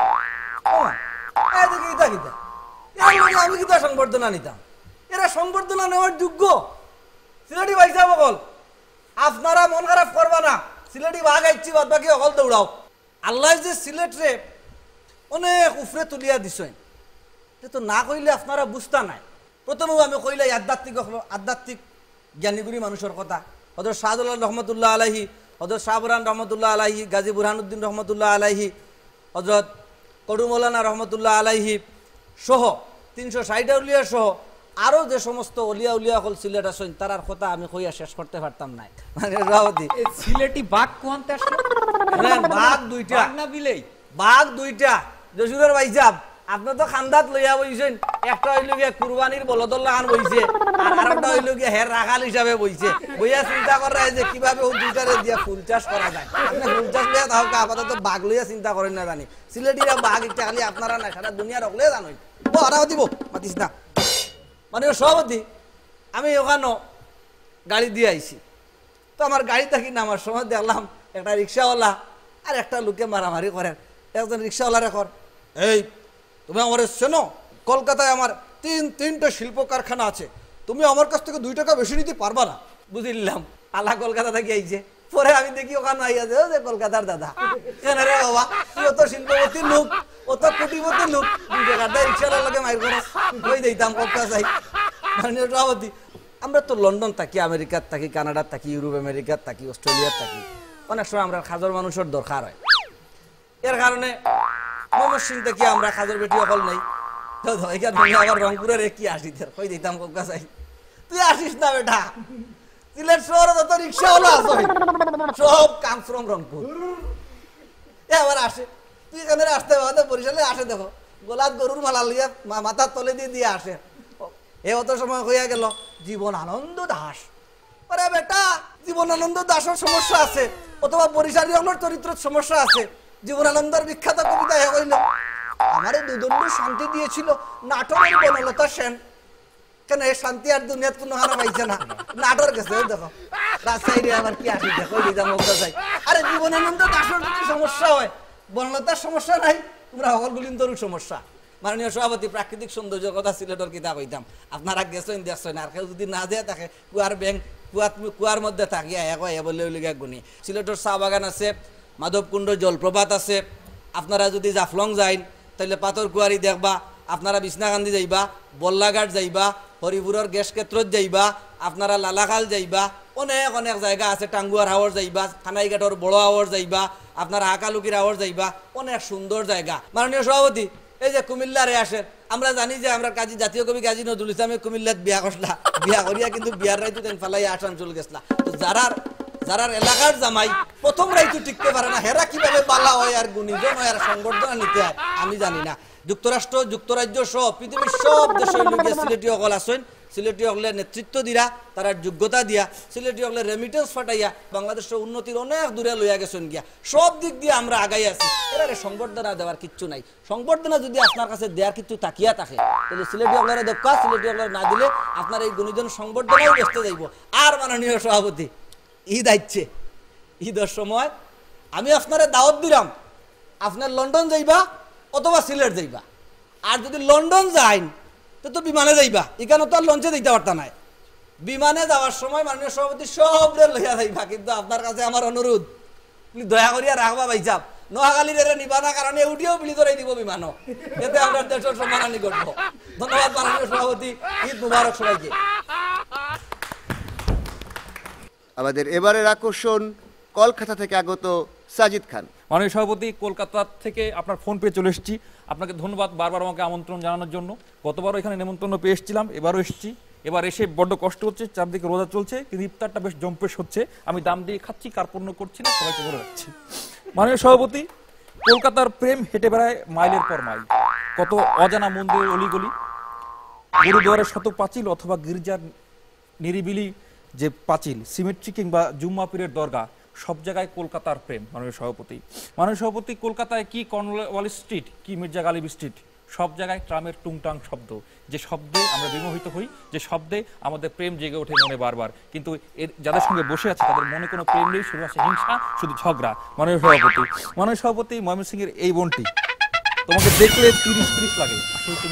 আমি কিতা সংবর্ধনা নিতাম? এরা সংবর্ধনা নেওয়ার যোগ্য সিলেটি ভাইসা বকল। আপনারা মন খারাপ করবা না, সিলেটি ভাগ আইছি বাদ বাকি অকল দৌড়াও। আল্লাহ যে সিলেট রে অনেক উফরে তুলিয়া দিছেন, তো না কইলে আপনারা বুঝতা নাই। প্রথমেও আমি কইলে আধ্যাত্মিক জ্ঞানীগুণী মানুষের কথা, হযরত শাহজালাল রহমতুল্লাহ আলাইহি, হযরত শাহবুরান রহমতুল্লাহ আলাইহি, গাজী বুরহানুদ্দিন রহমতুল্লাহ আলাইহি, হযরত কডু মৌলানা রহমতুল্লাহ আলাইহি সহ 360 উলিয়া সহ আরো যে সমস্ত অলিয়া উলিয়া হল সিলেট আসেন তারার কথা আমি কইয়া শেষ করতে পারতাম না। মানে রাওতি সিলেটি বাঘ কোনটা আসলে? বাঘ দুইটা না বিলেই? বাঘ দুইটা। জসুরের ভাইসাব আপনি তো খান্দাত লইয়া বইছেন, একটা হইল গিয়া কুরবানির বলদল্লা খান বইছে, আর আরেকটা হইল গিয়া হের রাখাল হিসাবে বইছে। বইয়া চিন্তা করা যে কিভাবে ও দুইটারে দিয়া ফুল চাষ করা যায়। আপনি ফুল চাষ লইয়া তাও আপাতত বাঘ লইয়া চিন্তা করেন না জানি। সিলেটিরা বাঘ একটা খালি আপনারা না, সারা দুনিয়া রকলে জানোই। হারাও দিব মাতিস না। মানে সভাপতি, আমি ওখানে গাড়ি দিয়ে আইছি, তো আমার গাড়ি থাকি নামার সময় দেখলাম একটা রিক্সাওয়ালা আর একটা লোকে মারামারি করেন। একজন রিক্সাওয়ালারে কর, এই তুমি আমার চেনো? কলকাতায় আমার তিনটা শিল্প কারখানা আছে, তুমি আমার কাছ থেকে 2 টাকা বেশি নিতে পারবা না। বুঝলাম আলা কলকাতা থেকে আইছে। পরে আমি দেখি ওখানে আইয়া যে কলকাতার দাদা, কেন রে বাবা তুই অত শিল্পপতির লোক, অত কোটিপতির লোক, 2 টাকার দায় রিক্সাওয়ালার লাগে মাইর করো, কই দিতাম কলকাতা যাই। মাননীয় সভাপতি, আমরা তো লন্ডন থাকি, আমেরিকার থাকি, কানাডার থাকি, ইউরোপ আমেরিকার থাকি, অস্ট্রেলিয়ার থাকি, অনেক সময় আমরা খাজর মানুষের দরকার হয়। এর কারণে ময়মনসিং থেকে আমরা খাজর বেটি অকল নেই, তো এখানে আবার রংপুরের কি আসি কই দিতাম কলকাতা যাই। তুই আসিস না বেটা, সিলেট শহরে যত রিক্সাওয়ালা আছে সব কাম ফ্রম রংপুর। এবার আসে, তুই এখানে আসতে হবে বরিশালে আসে, দেখো গোলাপ গরুর মালা লিয়া মাথার তলে দিয়ে আসে। এ অত সময় হইয়া গেল জীবনানন্দ দাস। আরে বেটা, জীবনানন্দ দাসের সমস্যা আছে, অথবা বরিশালী আমার চরিত্র সমস্যা আছে। জীবনানন্দের বিখ্যাত কবিতা এ কইল, আমারে দুদণ্ড শান্তি দিয়েছিল নাটকের বনলতা সেন। কেন এই শান্তি আর দুনিয়াত কোনো হারা পাইছে না, নাটর গেছে। দেখো রাজশাহী আবার কি আসি, দেখো যাই। আরে জীবনানন্দ দাসের যদি সমস্যা হয়, বনলতার সমস্যা নাই, তোমরা সকলগুলিন তোর সমস্যা। মাননীয় সভাপতি, প্রাকৃতিক সৌন্দর্যের কথা সিলেটের কিতা কইতাম, আপনারা গেছেন দেখছেন, আর কেউ যদি না যায় থাকে কুয়ার ব্যাংক কুয়ার মধ্যে থাকিয়া এক বলে গুণী। সিলেটের চা বাগান আছে, মাধবকুণ্ড জলপ্রপাত আছে। আপনারা যদি জাফলং যাইন তাহলে পাথরকুয়ারি দেখবা, আপনারা বিছনাকান্দি যাইবা, বল্লাঘাট যাইবা, হরিপুরের গ্যাস ক্ষেত্রত যাইবা, আপনারা লালাখাল যাইবা, অনেক অনেক জায়গা আছে। টাঙ্গুয়ার হাওর যাইবা, খানাইঘাটর বড় হাওর যাইবা, আপনারা হাকালুকির হাওর যাইবা, অনেক সুন্দর জায়গা। মাননীয় সভাপতি, এই যে কুমিল্লারে আসেন, আমরা জানি যে আমরা কাজী জাতীয় কবি কাজী নজরুল ইসলামে কুমিল্লাত বিয়া করলা, বিয়া করিয়া কিন্তু বিয়ার রাইতু তেন ফালাই আসাম চলে গেছলা। তো যারা এলাকার জামাই প্রথম রাইতু টিকতে পারে না, হেরা কিভাবে বালা হয় আর গুণীজন হয় আর সংবর্ধনা নিতে হয় আমি জানি না। যুক্তরাষ্ট্র, যুক্তরাজ্য সহ পৃথিবীর সব দেশের লোকে সিলেটি সকল আসেন। সিলেটি সকলের নেতৃত্ব দিয়া, তার যোগ্যতা দিয়া, সিলেটি সকলের রেমিটেন্স ফাটাইয়া বাংলাদেশের উন্নতির অনেক দূরে লইয়া গেছেন গিয়া। সব দিক দিয়ে আমরা আগাই আছি। এবারে সংবর্ধনা দেওয়ার কিচ্ছু নাই। সংবর্ধনা যদি আপনার কাছে দেওয়ার কিছু তাকিয়া থাকে, তাহলে সিলেটি সকলের দক্ষা, সিলেটি সকলের না দিলে আপনার এই গুণীজন সংবর্ধনাও বেসতে যাইব। আর মাননীয় সভাপতি, ঈদ আইছে, ঈদের সময় আমি আপনারা দাওয়াত দিলাম, আপনার লন্ডন যাইবা অথবা সিলেট যাইবা। আর যদি লন্ডন যাইন তো বিমানে যাইবা, এখানে তো আর লঞ্চে দিতে পারতা নাই। বিমানে যাওয়ার সময় মাননীয় সভাপতি সব লইয়া যাইবা, কিন্তু আপনার কাছে আমার অনুরোধ, দয়া করিয়া রাখবা ভাইসাব, নোয়াখালীর এরা নিবা না, কারণ উঠিয়েও বিলি ধরে দিব বিমানও, এতে আমরা দেশের সম্মানহানি ঘটবো। ধন্যবাদ মাননীয় সভাপতি, ঈদ মুবারক সবাইকে। আমাদের এবারের আকর্ষণ কলকাতা থেকে আগত সাজিদ খান। মাননীয় সভাপতি, কলকাতা থেকে আপনার ফোন পেয়ে চলে এসেছি। আপনাকে ধন্যবাদ বারবার আমাকে আমন্ত্রণ জানানোর জন্য। গতবারও এখানে নেমন্তন্ন পেয়ে এসেছিলাম, এবারও এসেছি। এবার এসে বড্ড কষ্ট হচ্ছে, চারদিকে রোজা চলছে, কিন্তু ইফতারটা বেশ জম্পেশ হচ্ছে। আমি দাম দিয়ে খাচ্ছি, কার্পণ্য করছি না, সবাইকে বলে রাখছি। মাননীয় সভাপতি, কলকাতার প্রেম হেঁটে বেড়ায় মাইলের পর মাইল। কত অজানা মন্দির, অলিগলি, গুরুদুয়ারের শত পাঁচিল অথবা গির্জার নিরিবিলি যে পাঁচিল, সিমেট্রি কিংবা জুম্মা পীরের দরগা, সব জায়গায় কলকাতার প্রেম। মাননীয় সভাপতি, কলকাতায় কি কর্নওয়ালিস স্ট্রিট, কি মির্জা গালিব স্ট্রিট, সব জায়গায় ট্রামের টুংটাং শব্দ, যে শব্দে আমরা বিমোহিত হই, যে শব্দে আমাদের প্রেম জেগে ওঠে মনে বারবার। কিন্তু এর যাদের সঙ্গে বসে আছে তাদের মনে কোনো প্রেম নেই, শুধু আছে হিংসা, শুধু ঝগড়া। মাননীয় সভাপতি, ময়মনসিংহের এই বোনটি, তোমাকে দেখলে 30 লাগে, আসলে তুমি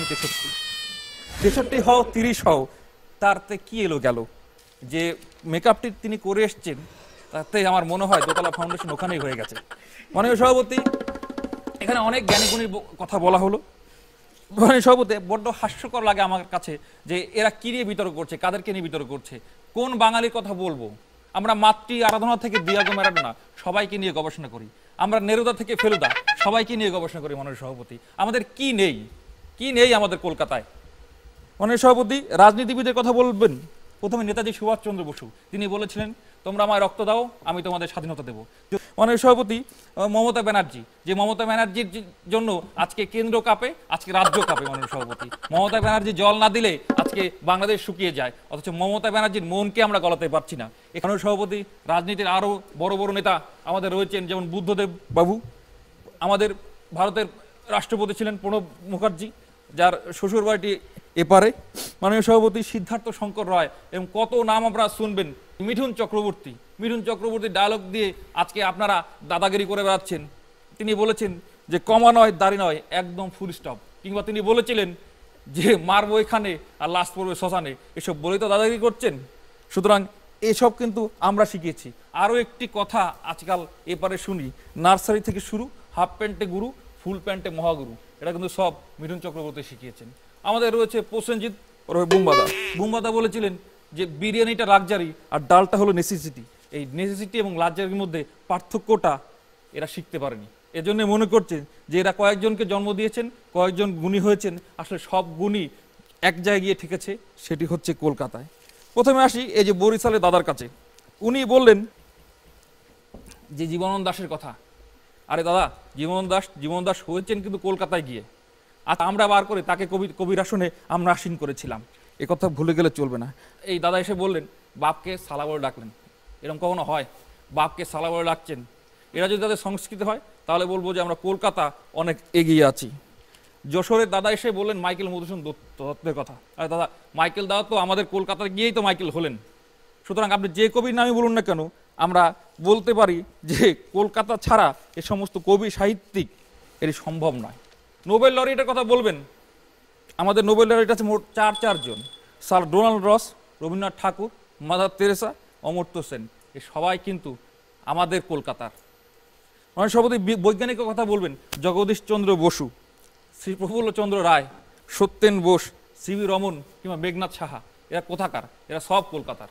63 হও, 30 হও, তারতে কি এলো গেল? যে মেকআপটি তিনি করে এসছেন তাতে আমার মনে হয় দোতলা ফাউন্ডেশন ওখানেই হয়ে গেছে। মাননীয় সভাপতি, এখানে অনেক জ্ঞানীগুণীর কথা বলা হলো। মাননীয় সভাপতি, বড্ড হাস্যকর লাগে আমার কাছে যে এরা কি নিয়ে বিতর্ক করছে, কাদেরকে নিয়ে বিতর্ক করছে, কোন বাঙালির কথা বলবো? আমরা মাতৃ আরাধনা থেকে দিয়াগো ম্যারাডোনা সবাইকে নিয়ে গবেষণা করি, আমরা নেরুদা থেকে ফেলুদা সবাইকে নিয়ে গবেষণা করি। মাননীয় সভাপতি, আমাদের কি নেই আমাদের কলকাতায়? মাননীয় সভাপতি, রাজনীতিবিদের কথা বলবেন। প্রথমে নেতাজি সুভাষচন্দ্র বসু, তিনি বলেছিলেন, তোমরা আমায় রক্ত দাও, আমি তোমাদের স্বাধীনতা দেবো। মাননীয় সভাপতি, মমতা ব্যানার্জি, যে মমতা ব্যানার্জির জন্য আজকে কেন্দ্র কাঁপে, আজকে রাজ্য কাঁপে। মাননীয় সভাপতি, মমতা ব্যানার্জি জল না দিলে আজকে বাংলাদেশ শুকিয়ে যায়, অথচ মমতা ব্যানার্জির মনকে আমরা গলাতে পারছি না। এখানে সভাপতি, রাজনীতির আরও বড় বড় নেতা আমাদের রয়েছেন, যেমন বুদ্ধদেব বাবু, আমাদের ভারতের রাষ্ট্রপতি ছিলেন প্রণব মুখার্জি, যার শ্বশুর বাড়িটি এপারে। মাননীয় সভাপতি, সিদ্ধার্থ শঙ্কর রায়, এবং কত নাম আপনারা শুনবেন। মিঠুন চক্রবর্তী ডায়লগ দিয়ে আজকে আপনারা দাদাগিরি করে বেড়াচ্ছেন। তিনি বলেছেন যে কমা নয়, দাড়ি নয়, একদম ফুল স্টপ। কিংবা তিনি বলেছিলেন যে মারবো এখানে আর লাশ পড়বে শ্মশানে, এসব বলেই তো দাদাগিরি করছেন। সুতরাং এসব কিন্তু আমরা শিখিয়েছি। আরও একটি কথা আজকাল এপারে শুনি, নার্সারি থেকে শুরু, হাফ প্যান্টে গুরু, ফুল প্যান্টে মহাগুরু, এটা কিন্তু সব মিঠুন চক্রবর্তী শিখিয়েছেন। আমাদের রয়েছে প্রসেনজিৎ বুম্বাদা বলেছিলেন যে বিরিয়ানিটা লাক্সারি আর ডালটা হলো নেসেসিটি। এই নেসেসিটি এবং লাক্সারির মধ্যে পার্থক্যটা এরা শিখতে পারেনি। এজন্য মনে করছেন যে এরা কয়েকজনকে জন্ম দিয়েছেন, কয়েকজন গুণী হয়েছেন, আসলে সব গুণী এক জায়গায় গিয়ে ঠেকেছে, সেটি হচ্ছে কলকাতায়। প্রথমে আসি এই যে বরিশালের দাদার কাছে। উনি বললেন যে জীবনানন্দ দাশের কথা। আরে দাদা, জীবনানন্দ দাশ হয়েছেন কিন্তু কলকাতায় গিয়ে। আর আমরা বার করে তাকে কবির আসনে আমরা আসীন করেছিলাম, এ কথা ভুলে গেলে চলবে না। এই দাদা এসে বললেন বাপকে সালা বলে ডাকলেন। এরকম কখনো হয়? বাপকে সালা বলে ডাকছেন। এরা যদি তাদের সংস্কৃতি হয় তাহলে বলবো যে আমরা কলকাতা অনেক এগিয়ে আছি। যশোরের দাদা এসে বললেন মাইকেল মধুসূদন দত্তের কথা। আরে দাদা, মাইকেল দাদা তো আমাদের কলকাতায় গিয়েই তো মাইকেল হলেন। সুতরাং আপনি যে কবির নামই বলুন না কেন, আমরা বলতে পারি যে কলকাতা ছাড়া এ সমস্ত কবি সাহিত্যিক এটি সম্ভব নয়। নোবেল লরিটার কথা বলবেন, আমাদের নোবেল লরিট আছে মোট 4 জন। Sir Donald Ross, Rabindranath Tagore, mother Teresa, Amartya Sen, এ সবাই কিন্তু আমাদের কলকাতার। অনেক সভাপতি বৈজ্ঞানিকের কথা বলবেন, জগদীশ চন্দ্র বসু, শ্রী প্রফুল্লচন্দ্র রায়, সত্যেন বোস, সিভি রমন কিংবা মেঘনাথ সাহা, এরা কোথাকার? এরা সব কলকাতার।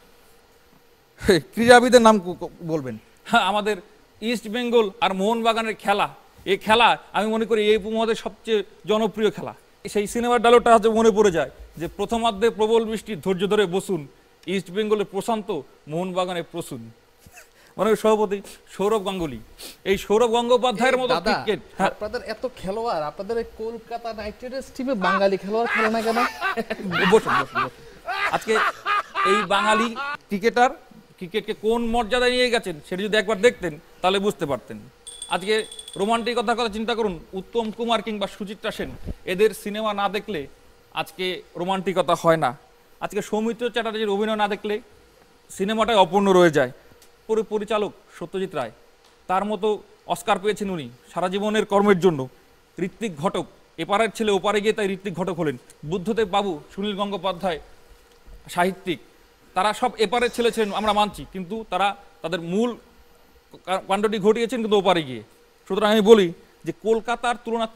ক্রীড়াবিদের নাম বলবেন, হ্যাঁ, আমাদের ইস্ট বেঙ্গল আর মোহনবাগানের খেলা, এই খেলা আমি মনে করি এই উপমহাদেশের সবচেয়ে জনপ্রিয় খেলা। সেই সিনেমার ডায়লগটা হয়তো মনে পড়ে যায় যে প্রথমার্ধে প্রবল বৃষ্টি, ধৈর্য ধরে বসুন, ইস্ট বেঙ্গলের প্রশান্ত, মোহনবাগানে প্রসূন। মানে সভাপতি সৌরভ গাঙ্গুলি, এই সৌরভ গঙ্গোপাধ্যায়ের মতো ক্রিকেট। আপনাদের এত খেলোয়াড়, আপনাদের কলকাতা নাইট রাইডার্স টিমে বাঙালি খেলোয়াড় খেলে না কেন? বসুন। আজকে এই বাঙালি ক্রিকেটকে কোন মর্যাদায় নিয়ে গেছেন সেটা যদি একবার দেখতেন তাহলে বুঝতে পারতেন। আজকে রোমান্টিকতার কথা চিন্তা করুন, উত্তম কুমার কিংবা সুচিত্রা সেন, এদের সিনেমা না দেখলে আজকে রোমান্টিকতা হয় না। আজকে সৌমিত্র চ্যাটার্জির অভিনয় না দেখলে সিনেমাটাই অপূর্ণ রয়ে যায়। পরিচালক সত্যজিৎ রায়, তার মতো অস্কার পেয়েছেন উনি সারা জীবনের কর্মের জন্য। ঋত্বিক ঘটক, এপারের ছেলে ওপারে গিয়ে তাই ঋত্বিক ঘটক হলেন। বুদ্ধদেব বাবু, সুনীল গঙ্গোপাধ্যায় সাহিত্যিক, তারা সব এপারের ছেলে ছিলেন, আমরা মানছি, কিন্তু তারা তাদের মূল কাণ্ডটি ঘটিয়েছেন কিন্তু ওপারে গিয়ে। সুতরাং আমি বলি যে কলকাতার তুলনা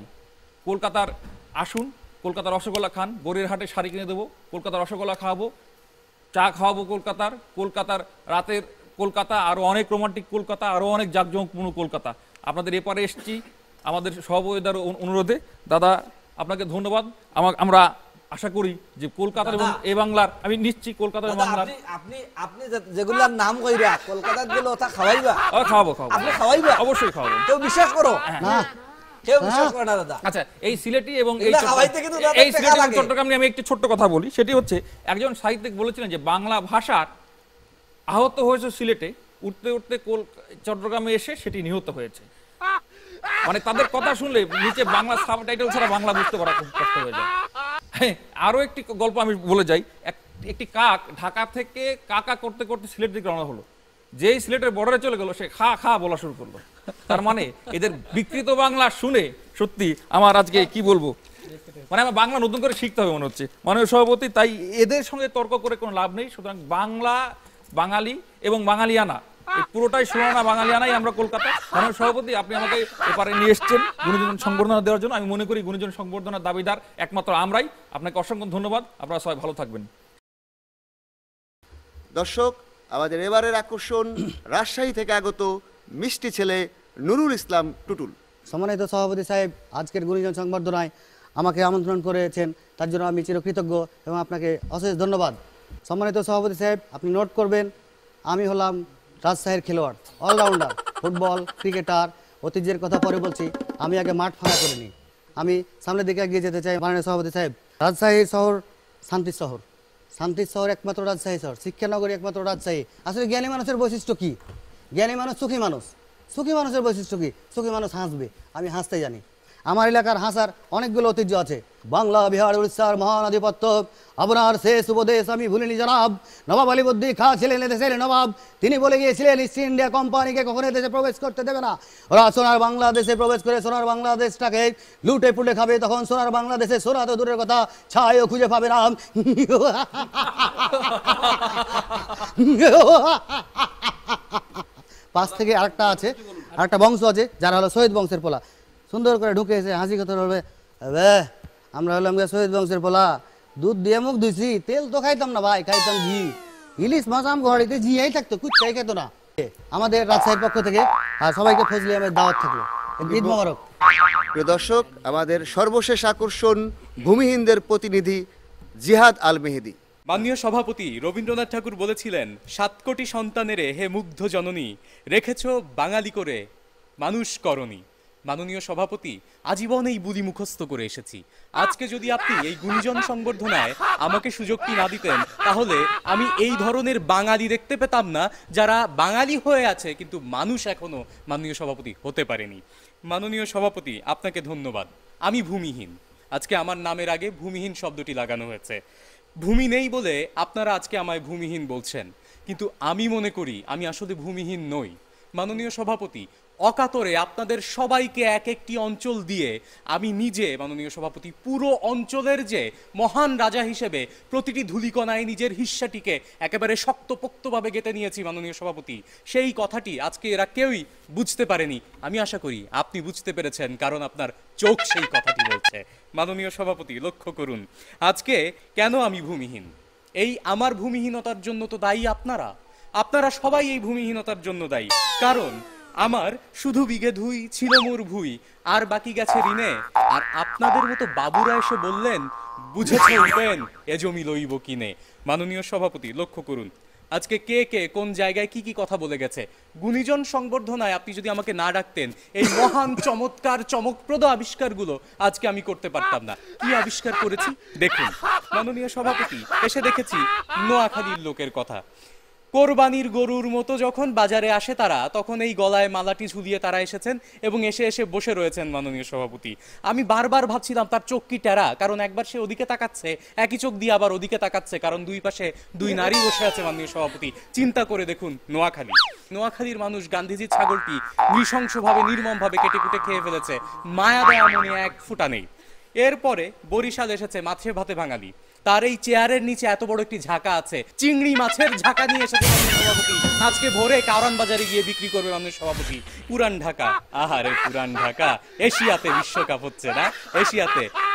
কলকাতার আসুন, কলকাতার রসগোল্লা খান, গড়িয়ার হাটে শাড়ি কিনে দেবো, কলকাতার রসগোল্লা খাওয়াবো, চা খাওয়াবো কলকাতার রাতের কলকাতা, আরো অনেক রোমান্টিক কলকাতা, আরো অনেক জাঁকজমকপূর্ণ কলকাতা। আপনাদের এপারে এসেছি আমাদের সভাপতির অনুরোধে। দাদা আপনাকে ধন্যবাদ। আমরা আশা করি যে কলকাতার এবং এ বাংলার, আমি নিশ্চিত কলকাতার বাংলার আপনি যেগুলার নাম কইরা কলকাতার গেলে ওটা খাওয়াইবা? খাওয়াবো আপনি খাওয়াইবা? অবশ্যই খাওয়াবো। কেউ বিশ্বাস করো না? কেউ বিশ্বাস করে না দাদা। আচ্ছা, এই সিলেটি এবং এই সিলেটি এবং চট্টগ্রাম নিয়ে আমি একটি ছোট্ট কথা বলি। সেটি হচ্ছে, একজন সাহিত্যিক বলেছিলেন যে বাংলা ভাষার আহত হয়েছে সিলেটে, উঠতে উঠতে চট্টগ্রামে এসে সেটি নিহত হয়েছে। মানে তাদের কথা শুনলে নিচে বাংলা সাবটাইটেল ছাড়া বাংলা বুঝতে পারা খুব কষ্ট হয়ে যায়। হ্যাঁ, আরো একটি গল্প আমি বলে যাই। একটি কাক ঢাকা থেকে কাকা করতে করতে সিলেট দিকে রওনা হলো। যেই সিলেটের বর্ডারে চলে গেল, সে খা খা বলা শুরু করলো। তার মানে এদের বিকৃত বাংলা শুনে সত্যি আমার আজকে কি বলবো, মানে আমার বাংলা নতুন করে শিখতে হবে মনে হচ্ছে মাননীয় সভাপতি। তাই এদের সঙ্গে তর্ক করে কোনো লাভ নেই। সুতরাং বাংলা, বাঙালি এবং বাঙালিয়ানা, এই পুরোটাই শোনানা বাঙালিয়ানাই আমরা কলকাতা। মাননীয় সভাপতি, আপনি আমাকে এপারে নিয়ে এসেছেন গুণীজন সংবর্ধনা দেওয়ার জন্য। আমি মনে করি গুণীজন সংবর্ধনার দাবিদার একমাত্র আমরাই। আপনাকে অসংখ্য ধন্যবাদ। আপনারা সবাই ভালো থাকবেন। দর্শক, আমাদের এবারের আকর্ষণ রাজশাহী থেকে আগত মিষ্টি ছেলে নুরুল ইসলাম টুটুল। সম্মানিত সভাপতি সাহেব, আজকের গুণীজন সংবর্ধনায় আমাকে আমন্ত্রণ করেছেন, তার জন্য আমি চিরকৃতজ্ঞ এবং আপনাকে অশেষ ধন্যবাদ। সম্মানিত সভাপতি সাহেব, আপনি নোট করবেন, আমি হলাম রাজশাহীর খেলোয়াড়, অলরাউন্ডার, ফুটবল, ক্রিকেটার। ঐতিহ্যের কথা পরে বলছি, আমি আগে মাঠ ফাঁকা করিনি, আমি সামনের দিকে এগিয়ে যেতে চাই। মাননীয় সভাপতি সাহেব, রাজশাহী শহর শান্তির শহর, শান্তির শহর একমাত্র রাজশাহী শহর, শিক্ষানগরী একমাত্র রাজশাহী। আসলে জ্ঞানী মানুষের বৈশিষ্ট্য কি? জ্ঞানী মানুষ সুখী মানুষ। সুখী মানুষের বৈশিষ্ট্য কি? সুখী মানুষ হাসবে, আমি হাসতে জানি। আমার এলাকার হাসার অনেকগুলো ঐতিহ্য আছে। বাংলা, বিহার, উড়িষ্যার মহান আধিপত্য, আপনার শেষ উপদেশ আমি ভুলিনি জনাব। নবাব আলীবর্দী খাঁ ছিলেন এদেশের নবাব। তিনি বলে গিয়েছিলেন ইস্ট ইন্ডিয়া কোম্পানিকে কখনো দেশে প্রবেশ করতে দেবে না। ওরা সোনার বাংলাদেশে প্রবেশ করে সোনার বাংলাদেশটাকে লুটে পুটে খাবে। তখন সোনার বাংলাদেশে সোনা তো দূরের কথা, ছায়ও খুঁজে পাবে না। পাশ থেকে আরেকটা আছে, আরেকটা বংশ আছে যারা হলো শহীদ বংশের পোলা। সুন্দর করে ঢুকে এসে হাসি কথা বলবে, আমরা হলাম শহীদ বংশের পোলা, দুধ দিয়ে মুখ ধুইছি, তেল তো খাইতাম না ভাই, খাইতাম ঘি। ইলিশ মাছ আম ঘড়িতে জিয়াই থাকতো, কুচ্ছাই খেতো না। আমাদের রাজশাহীর পক্ষ থেকে আর সবাইকে ফজলি আহমেদ দাওয়াত থাকলো। ঈদ মোবারক। প্রিয় দর্শক, আমাদের সর্বশেষ আকর্ষণ ভূমিহীনদের প্রতিনিধি জিহাদ আল মেহেদি। মাননীয় সভাপতি রবীন্দ্রনাথ ঠাকুর বলেছিলেন, 7 কোটি সন্তানেরে হে মুগ্ধ জননী, রেখেছ বাঙালি করে মানুষ করণী। মাননীয় সভাপতি, আজীবন এই বুলি মুখস্থ করে এসেছি। আজকে যদি আপনি এই গুণীজন সংবর্ধনায় আমাকে সুযোগটি না দিতেন, তাহলে আমি এই ধরনের বাঙালি দেখতে পেতাম না, যারা বাঙালি হয়ে আছে কিন্তু মানুষ এখনো মাননীয় সভাপতি হতে পারেনি। মাননীয় সভাপতি, আপনাকে ধন্যবাদ। আমি ভূমিহীন, আজকে আমার নামের আগে ভূমিহীন শব্দটি লাগানো হয়েছে। ভূমি নেই বলে আপনারা আজকে আমায় ভূমিহীন বলছেন, কিন্তু আমি মনে করি আমি আসলে ভূমিহীন নই। মাননীয় সভাপতি, অকাতরে আপনাদের সবাইকে এক একটি অঞ্চল দিয়ে আমি নিজে মাননীয় সভাপতি পুরো অঞ্চলের যে মহান রাজা হিসেবে প্রতিটি ধূলিকণায় নিজের হিস্সাটিকে একেবারে শক্তপোক্তভাবে গেঁথে নিয়েছি মাননীয় সভাপতি। সেই কথাটি আজকে এরা কেউই বুঝতে পারেনি। আমি আশা করি আপনি বুঝতে পেরেছেন, কারণ আপনার চোখ সেই কথাটি বলছে। মাননীয় সভাপতি, লক্ষ্য করুন আজকে কেন আমি ভূমিহীন। এই আমার ভূমিহীনতার জন্য তো দায়ী আপনারা, আপনারা সবাই এই ভূমিহীনতার জন্য দায়ী। কারণ আমার শুধু বিঘে ধুই ছিল মোর ভুই, আর বাকি গেছে ঋণে। আর আপনাদের মতো বাবুরা এসে বললেন, বুঝেছে উপেন, এ জমি লইব কিনে। মাননীয় সভাপতি, লক্ষ্য করুন আজকে কে কে কোন জায়গায় কি কি কথা বলে গেছে। গুণীজন সংবর্ধনায় আপনি যদি আমাকে না ডাকতেন, এই মহান চমৎকার চমকপ্রদ আবিষ্কারগুলো আজকে আমি করতে পারতাম না। কি আবিষ্কার করেছি দেখুন। মাননীয় সভাপতি, এসে দেখেছি নোয়াখালীর লোকের কথা। কোরবানির গরুর মতো যখন বাজারে আসে তারা, তখন এই গলায় মালাটি ঝুলিয়ে তারা এসেছেন এবং এসে এসে বসে রয়েছেন মাননীয় সভাপতি। আমি বারবার ভাবছিলাম তার চোখ কি টেরা, কারণ একবার সে ওদিকে তাকাচ্ছে, একই চোখ দিয়ে আবার ওদিকে তাকাচ্ছে, কারণ দুই পাশে দুই নারী বসে আছে মাননীয় সভাপতি। চিন্তা করে দেখুন নোয়াখালী, নোয়াখালীর মানুষ গান্ধীজির ছাগলটি নৃশংসভাবে নির্মমভাবে কেটে কুটে খেয়ে ফেলেছে, মায়া দয়া মনে এক ফুটা নেই। এরপরে বরিশাল এসেছে মাছে ভাতে বাঙালি, তার এই চেয়ারের নিচে এত বড় একটি ঝাঁকা আছে, চিংড়ি মাছের ঝাঁকা নিয়ে এসেছে মাননীয় সভাপতি। আজকে ভোরে কারণ বাজারে গিয়ে বিক্রি করবে মাননীয় সভাপতি। পুরান ঢাকা, আহারে পুরান ঢাকা, এশিয়াতে বিশ্বকাপ হচ্ছে না, এশিয়াতে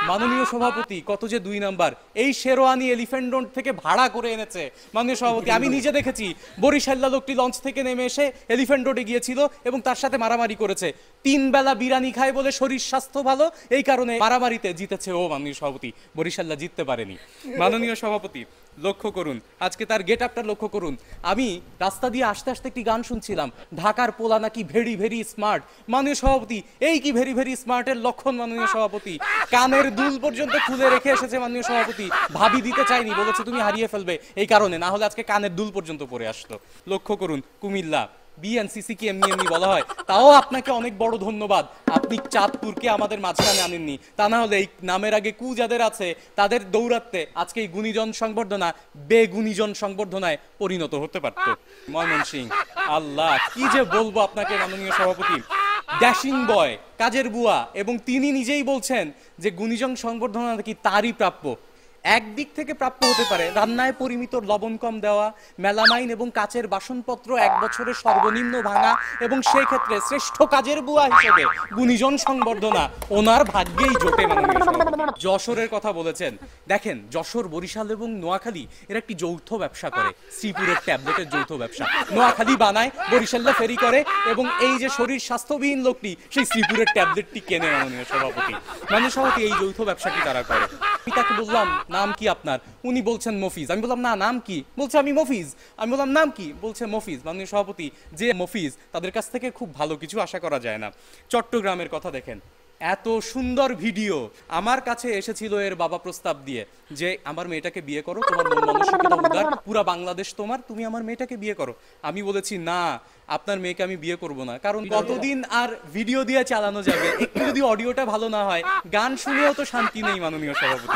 মাননীয় সভাপতি কত যে 2 নাম্বার, এই শেরওয়ানি এলিফ্যান্ট রোড থেকে ভাড়া করে এনেছে মাননীয় সভাপতি। আমি নিজে দেখেছি বরিশাল্লা লোকটি লঞ্চ থেকে নেমে এসে এলিফ্যান্ট রোডে গিয়েছিল এবং তার সাথে মারামারি করেছে। 3 বেলা বিরিয়ানি খায় বলে শরীর স্বাস্থ্য ভালো, এই কারণে মারামারিতে জিতেছে ও মাননীয় সভাপতি, বরিশাল্লা জিততে পারেনি। মাননীয় সভাপতি লক্ষ্য করুন, আজকে তার গেট আপটা লক্ষ্য করুন। আমি রাস্তা দিয়ে আসতে আসতে একটি গান শুনছিলাম, ঢাকার পোলা নাকি ভেরি ভেরি স্মার্ট। মাননীয় সভাপতি, এই কি ভেরি ভেরি স্মার্টের লক্ষণ মাননীয় সভাপতি? কানের দুল পর্যন্ত খুলে রেখে এসেছে মাননীয় সভাপতি, ভাবি দিতে চাইনি, বলেছে তুমি হারিয়ে ফেলবে এই কারণে, না হলে আজকে কানের দুল পর্যন্ত পরে আসতো। লক্ষ্য করুন কুমিল্লা বিএনসিসি কি এমনি এমনি বলা হয়? তাও আপনাকে অনেক বড় ধন্যবাদ, আপনি চাঁদপুরকে আমাদের মাঝখানে আনেননি, তা না হলে এই নামের আগে কু যাদের আছে তাদের দৌড়াতে আজকে এই গুণীজন সংবর্ধনা বেগুণীজন সংবর্ধনায় পরিণত হতে পারত। ময়মনসিংহ, আল্লাহ কি যে বলবো আপনাকে মাননীয় সভাপতি, ড্যাশিং বয়, কাজের বুয়া, এবং তিনি নিজেই বলছেন যে গুণীজন সংবর্ধনা নাকি তারই প্রাপ্য। একদিক থেকে প্রাপ্য হতে পারে রান্নায় পরিমিত লবণ কম দেওয়া, মেলামাইন এবং কাচের বাসনপত্র 1 বছরের সর্বনিম্ন ভাঙা, এবং সেই ক্ষেত্রে শ্রেষ্ঠ কাজের বুয়া হিসেবে গুণীজন সংবর্ধনা ওনার ভাগ্যেই জোটে মাননীয় সভাপতি। যশোরের কথা বলেছেন, দেখেন যশোর, বরিশাল এবং নোয়াখালী এর একটি যৌথ ব্যবসা করে, শ্রীপুরের ট্যাবলেটের যৌথ ব্যবসা। নোয়াখালী বানায়, বরিশালে ফেরি করে, এবং এই যে শরীর স্বাস্থ্যবিহীন লোকটি সেই শ্রীপুরের ট্যাবলেটটি কেনে মাননীয় সভাপতি। মাননীয় সভাপতি এই যৌথ ব্যবসাটি তারা করে। আমি তাকে বললাম নাম কি আপনার? উনি বলছেন মফিজ। আমি বললাম না নাম কি? বলছে আমি মফিজ। আমি বললাম নাম কি? বলছে মফিজ। মাননীয় সভাপতি, যে মফিজ তাদের কাছ থেকে খুব ভালো কিছু আশা করা যায় না। চট্টগ্রামের কথা দেখেন, এত সুন্দর ভিডিও আমার কাছে এসেছিল এর বাবা প্রস্তাব দিয়ে যে আমার মেয়েটাকে বিয়ে করো, তোমার মন মানসিকতা উদার, পুরা বাংলাদেশ তোমার, তুমি আমার মেয়েটাকে বিয়ে করো। আমি বলেছি না, আপনার মেয়েকে আমি বিয়ে করব না, কারণ কতদিন আর ভিডিও দিয়ে চালানো যাবে, একটু যদি অডিওটা ভালো না হয়, গান শুনেও তো শান্তি নেই মাননীয় সভাপতি।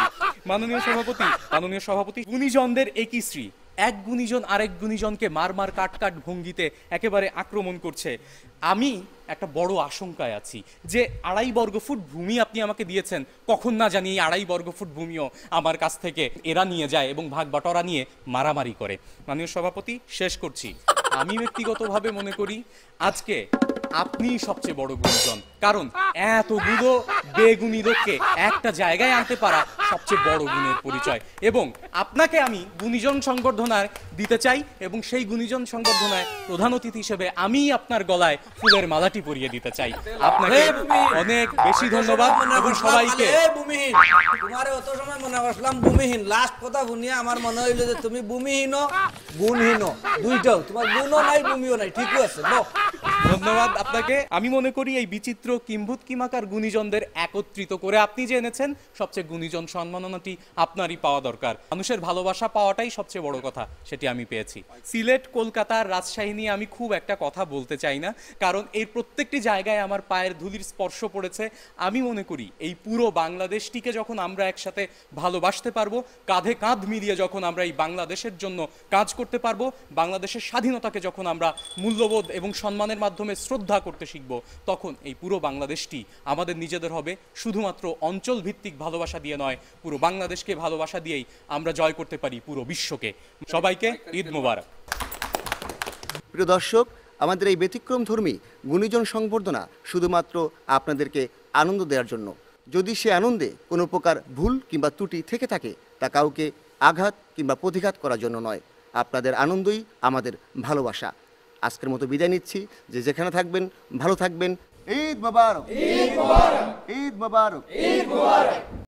মাননীয় সভাপতি গুণীজনদের একই শ্রী, এক গুণীজন আরেক গুণীজনকে মার মার কাট কাট ভঙ্গিতে একেবারে আক্রমণ করছে। আমি একটা বড় আশঙ্কায় আছি যে 2.5 বর্গফুট ভূমি আপনি আমাকে দিয়েছেন, কখন না জানি এই 2.5 বর্গফুট ভূমিও আমার কাছ থেকে এরা নিয়ে যায় এবং ভাগ বাটোয়ারা নিয়ে মারামারি করে। মাননীয় সভাপতি শেষ করছি, আমি ব্যক্তিগতভাবে মনে করি আজকে আপনি সবচেয়ে বড় গুণীজন, কারণ এতগুলো বেগুনি লোককে একটা জায়গায় আনতে পারা সবচেয়ে বড় গুণের পরিচয়, এবং আপনাকে আমি গুণীজন সংবর্ধনায় দিতে চাই, এবং সেই গুণীজন সংবর্ধনায় প্রধান অতিথি হিসেবে আমি আপনার গলায় ফুলের মালাটি পরিয়ে দিতে চাই। আপনাকে অনেক বেশি ধন্যবাদ এবং সবাইকে। তোমার অত সময় মনে করলাম ভূমিহীন, লাস্ট কথা শুনিয়ে আমার মনে হইলো যে তুমি ভূমিহীন গুণহীন দুইটাও, তোমার গুণও নাই ভূমিও নাই, ঠিকই আছে। ধন্যবাদ আপনাকে। আমি মনে করি এই বিচিত্র কিম্ভূত কিমাকার গুণীজনদের একত্রিত করে আপনি যে এনেছেন সবচেয়ে গুণীজন সম্মাননাটি আপনারই পাওয়া দরকার। মানুষের ভালোবাসা পাওয়াটাই সবচেয়ে বড় কথা, সেটি আমি পেয়েছি। সিলেট, কলকাতার, রাজশাহী নিয়ে আমি খুব একটা কথা বলতে চাই না, কারণ এর প্রত্যেকটি জায়গায় আমার পায়ের ধুলির স্পর্শ পড়েছে। আমি মনে করি এই পুরো বাংলাদেশটিকে যখন আমরা একসাথে ভালোবাসতে পারবো, কাঁধে কাঁধ মিলিয়ে যখন আমরা এই বাংলাদেশের জন্য কাজ করতে পারবো, বাংলাদেশের স্বাধীনতাকে যখন আমরা মূল্যবোধ এবং সম্মানের মাধ্যমে শ্রদ্ধা করতে শিখব, তখন এই পুরো বাংলাদেশটি আমাদের নিজেদের হবে। শুধুমাত্র অঞ্চল ভিত্তিক ভালোবাসা দিয়ে নয়, পুরো বাংলাদেশকে ভালোবাসা দিয়েই আমরা জয় করতে পারি পুরো বিশ্বকে। সবাইকে ঈদ মোবারক। প্রিয় দর্শক, আমাদের এই ব্যতিক্রমধর্মী গুণীজন সংবর্ধনা শুধুমাত্র আপনাদেরকে আনন্দ দেওয়ার জন্য। যদি সে আনন্দে কোনো প্রকার ভুল কিংবা ত্রুটি থেকে থাকে, তা কাউকে আঘাত কিংবা প্রতিঘাত করার জন্য নয়। আপনাদের আনন্দই আমাদের ভালোবাসা। আজকের মতো বিদায় নিচ্ছি। যে যেখানে থাকবেন ভালো থাকবেন। ঈদ মোবারক, ঈদ মোবারক, ঈদ মোবারক, ঈদ মোবারক।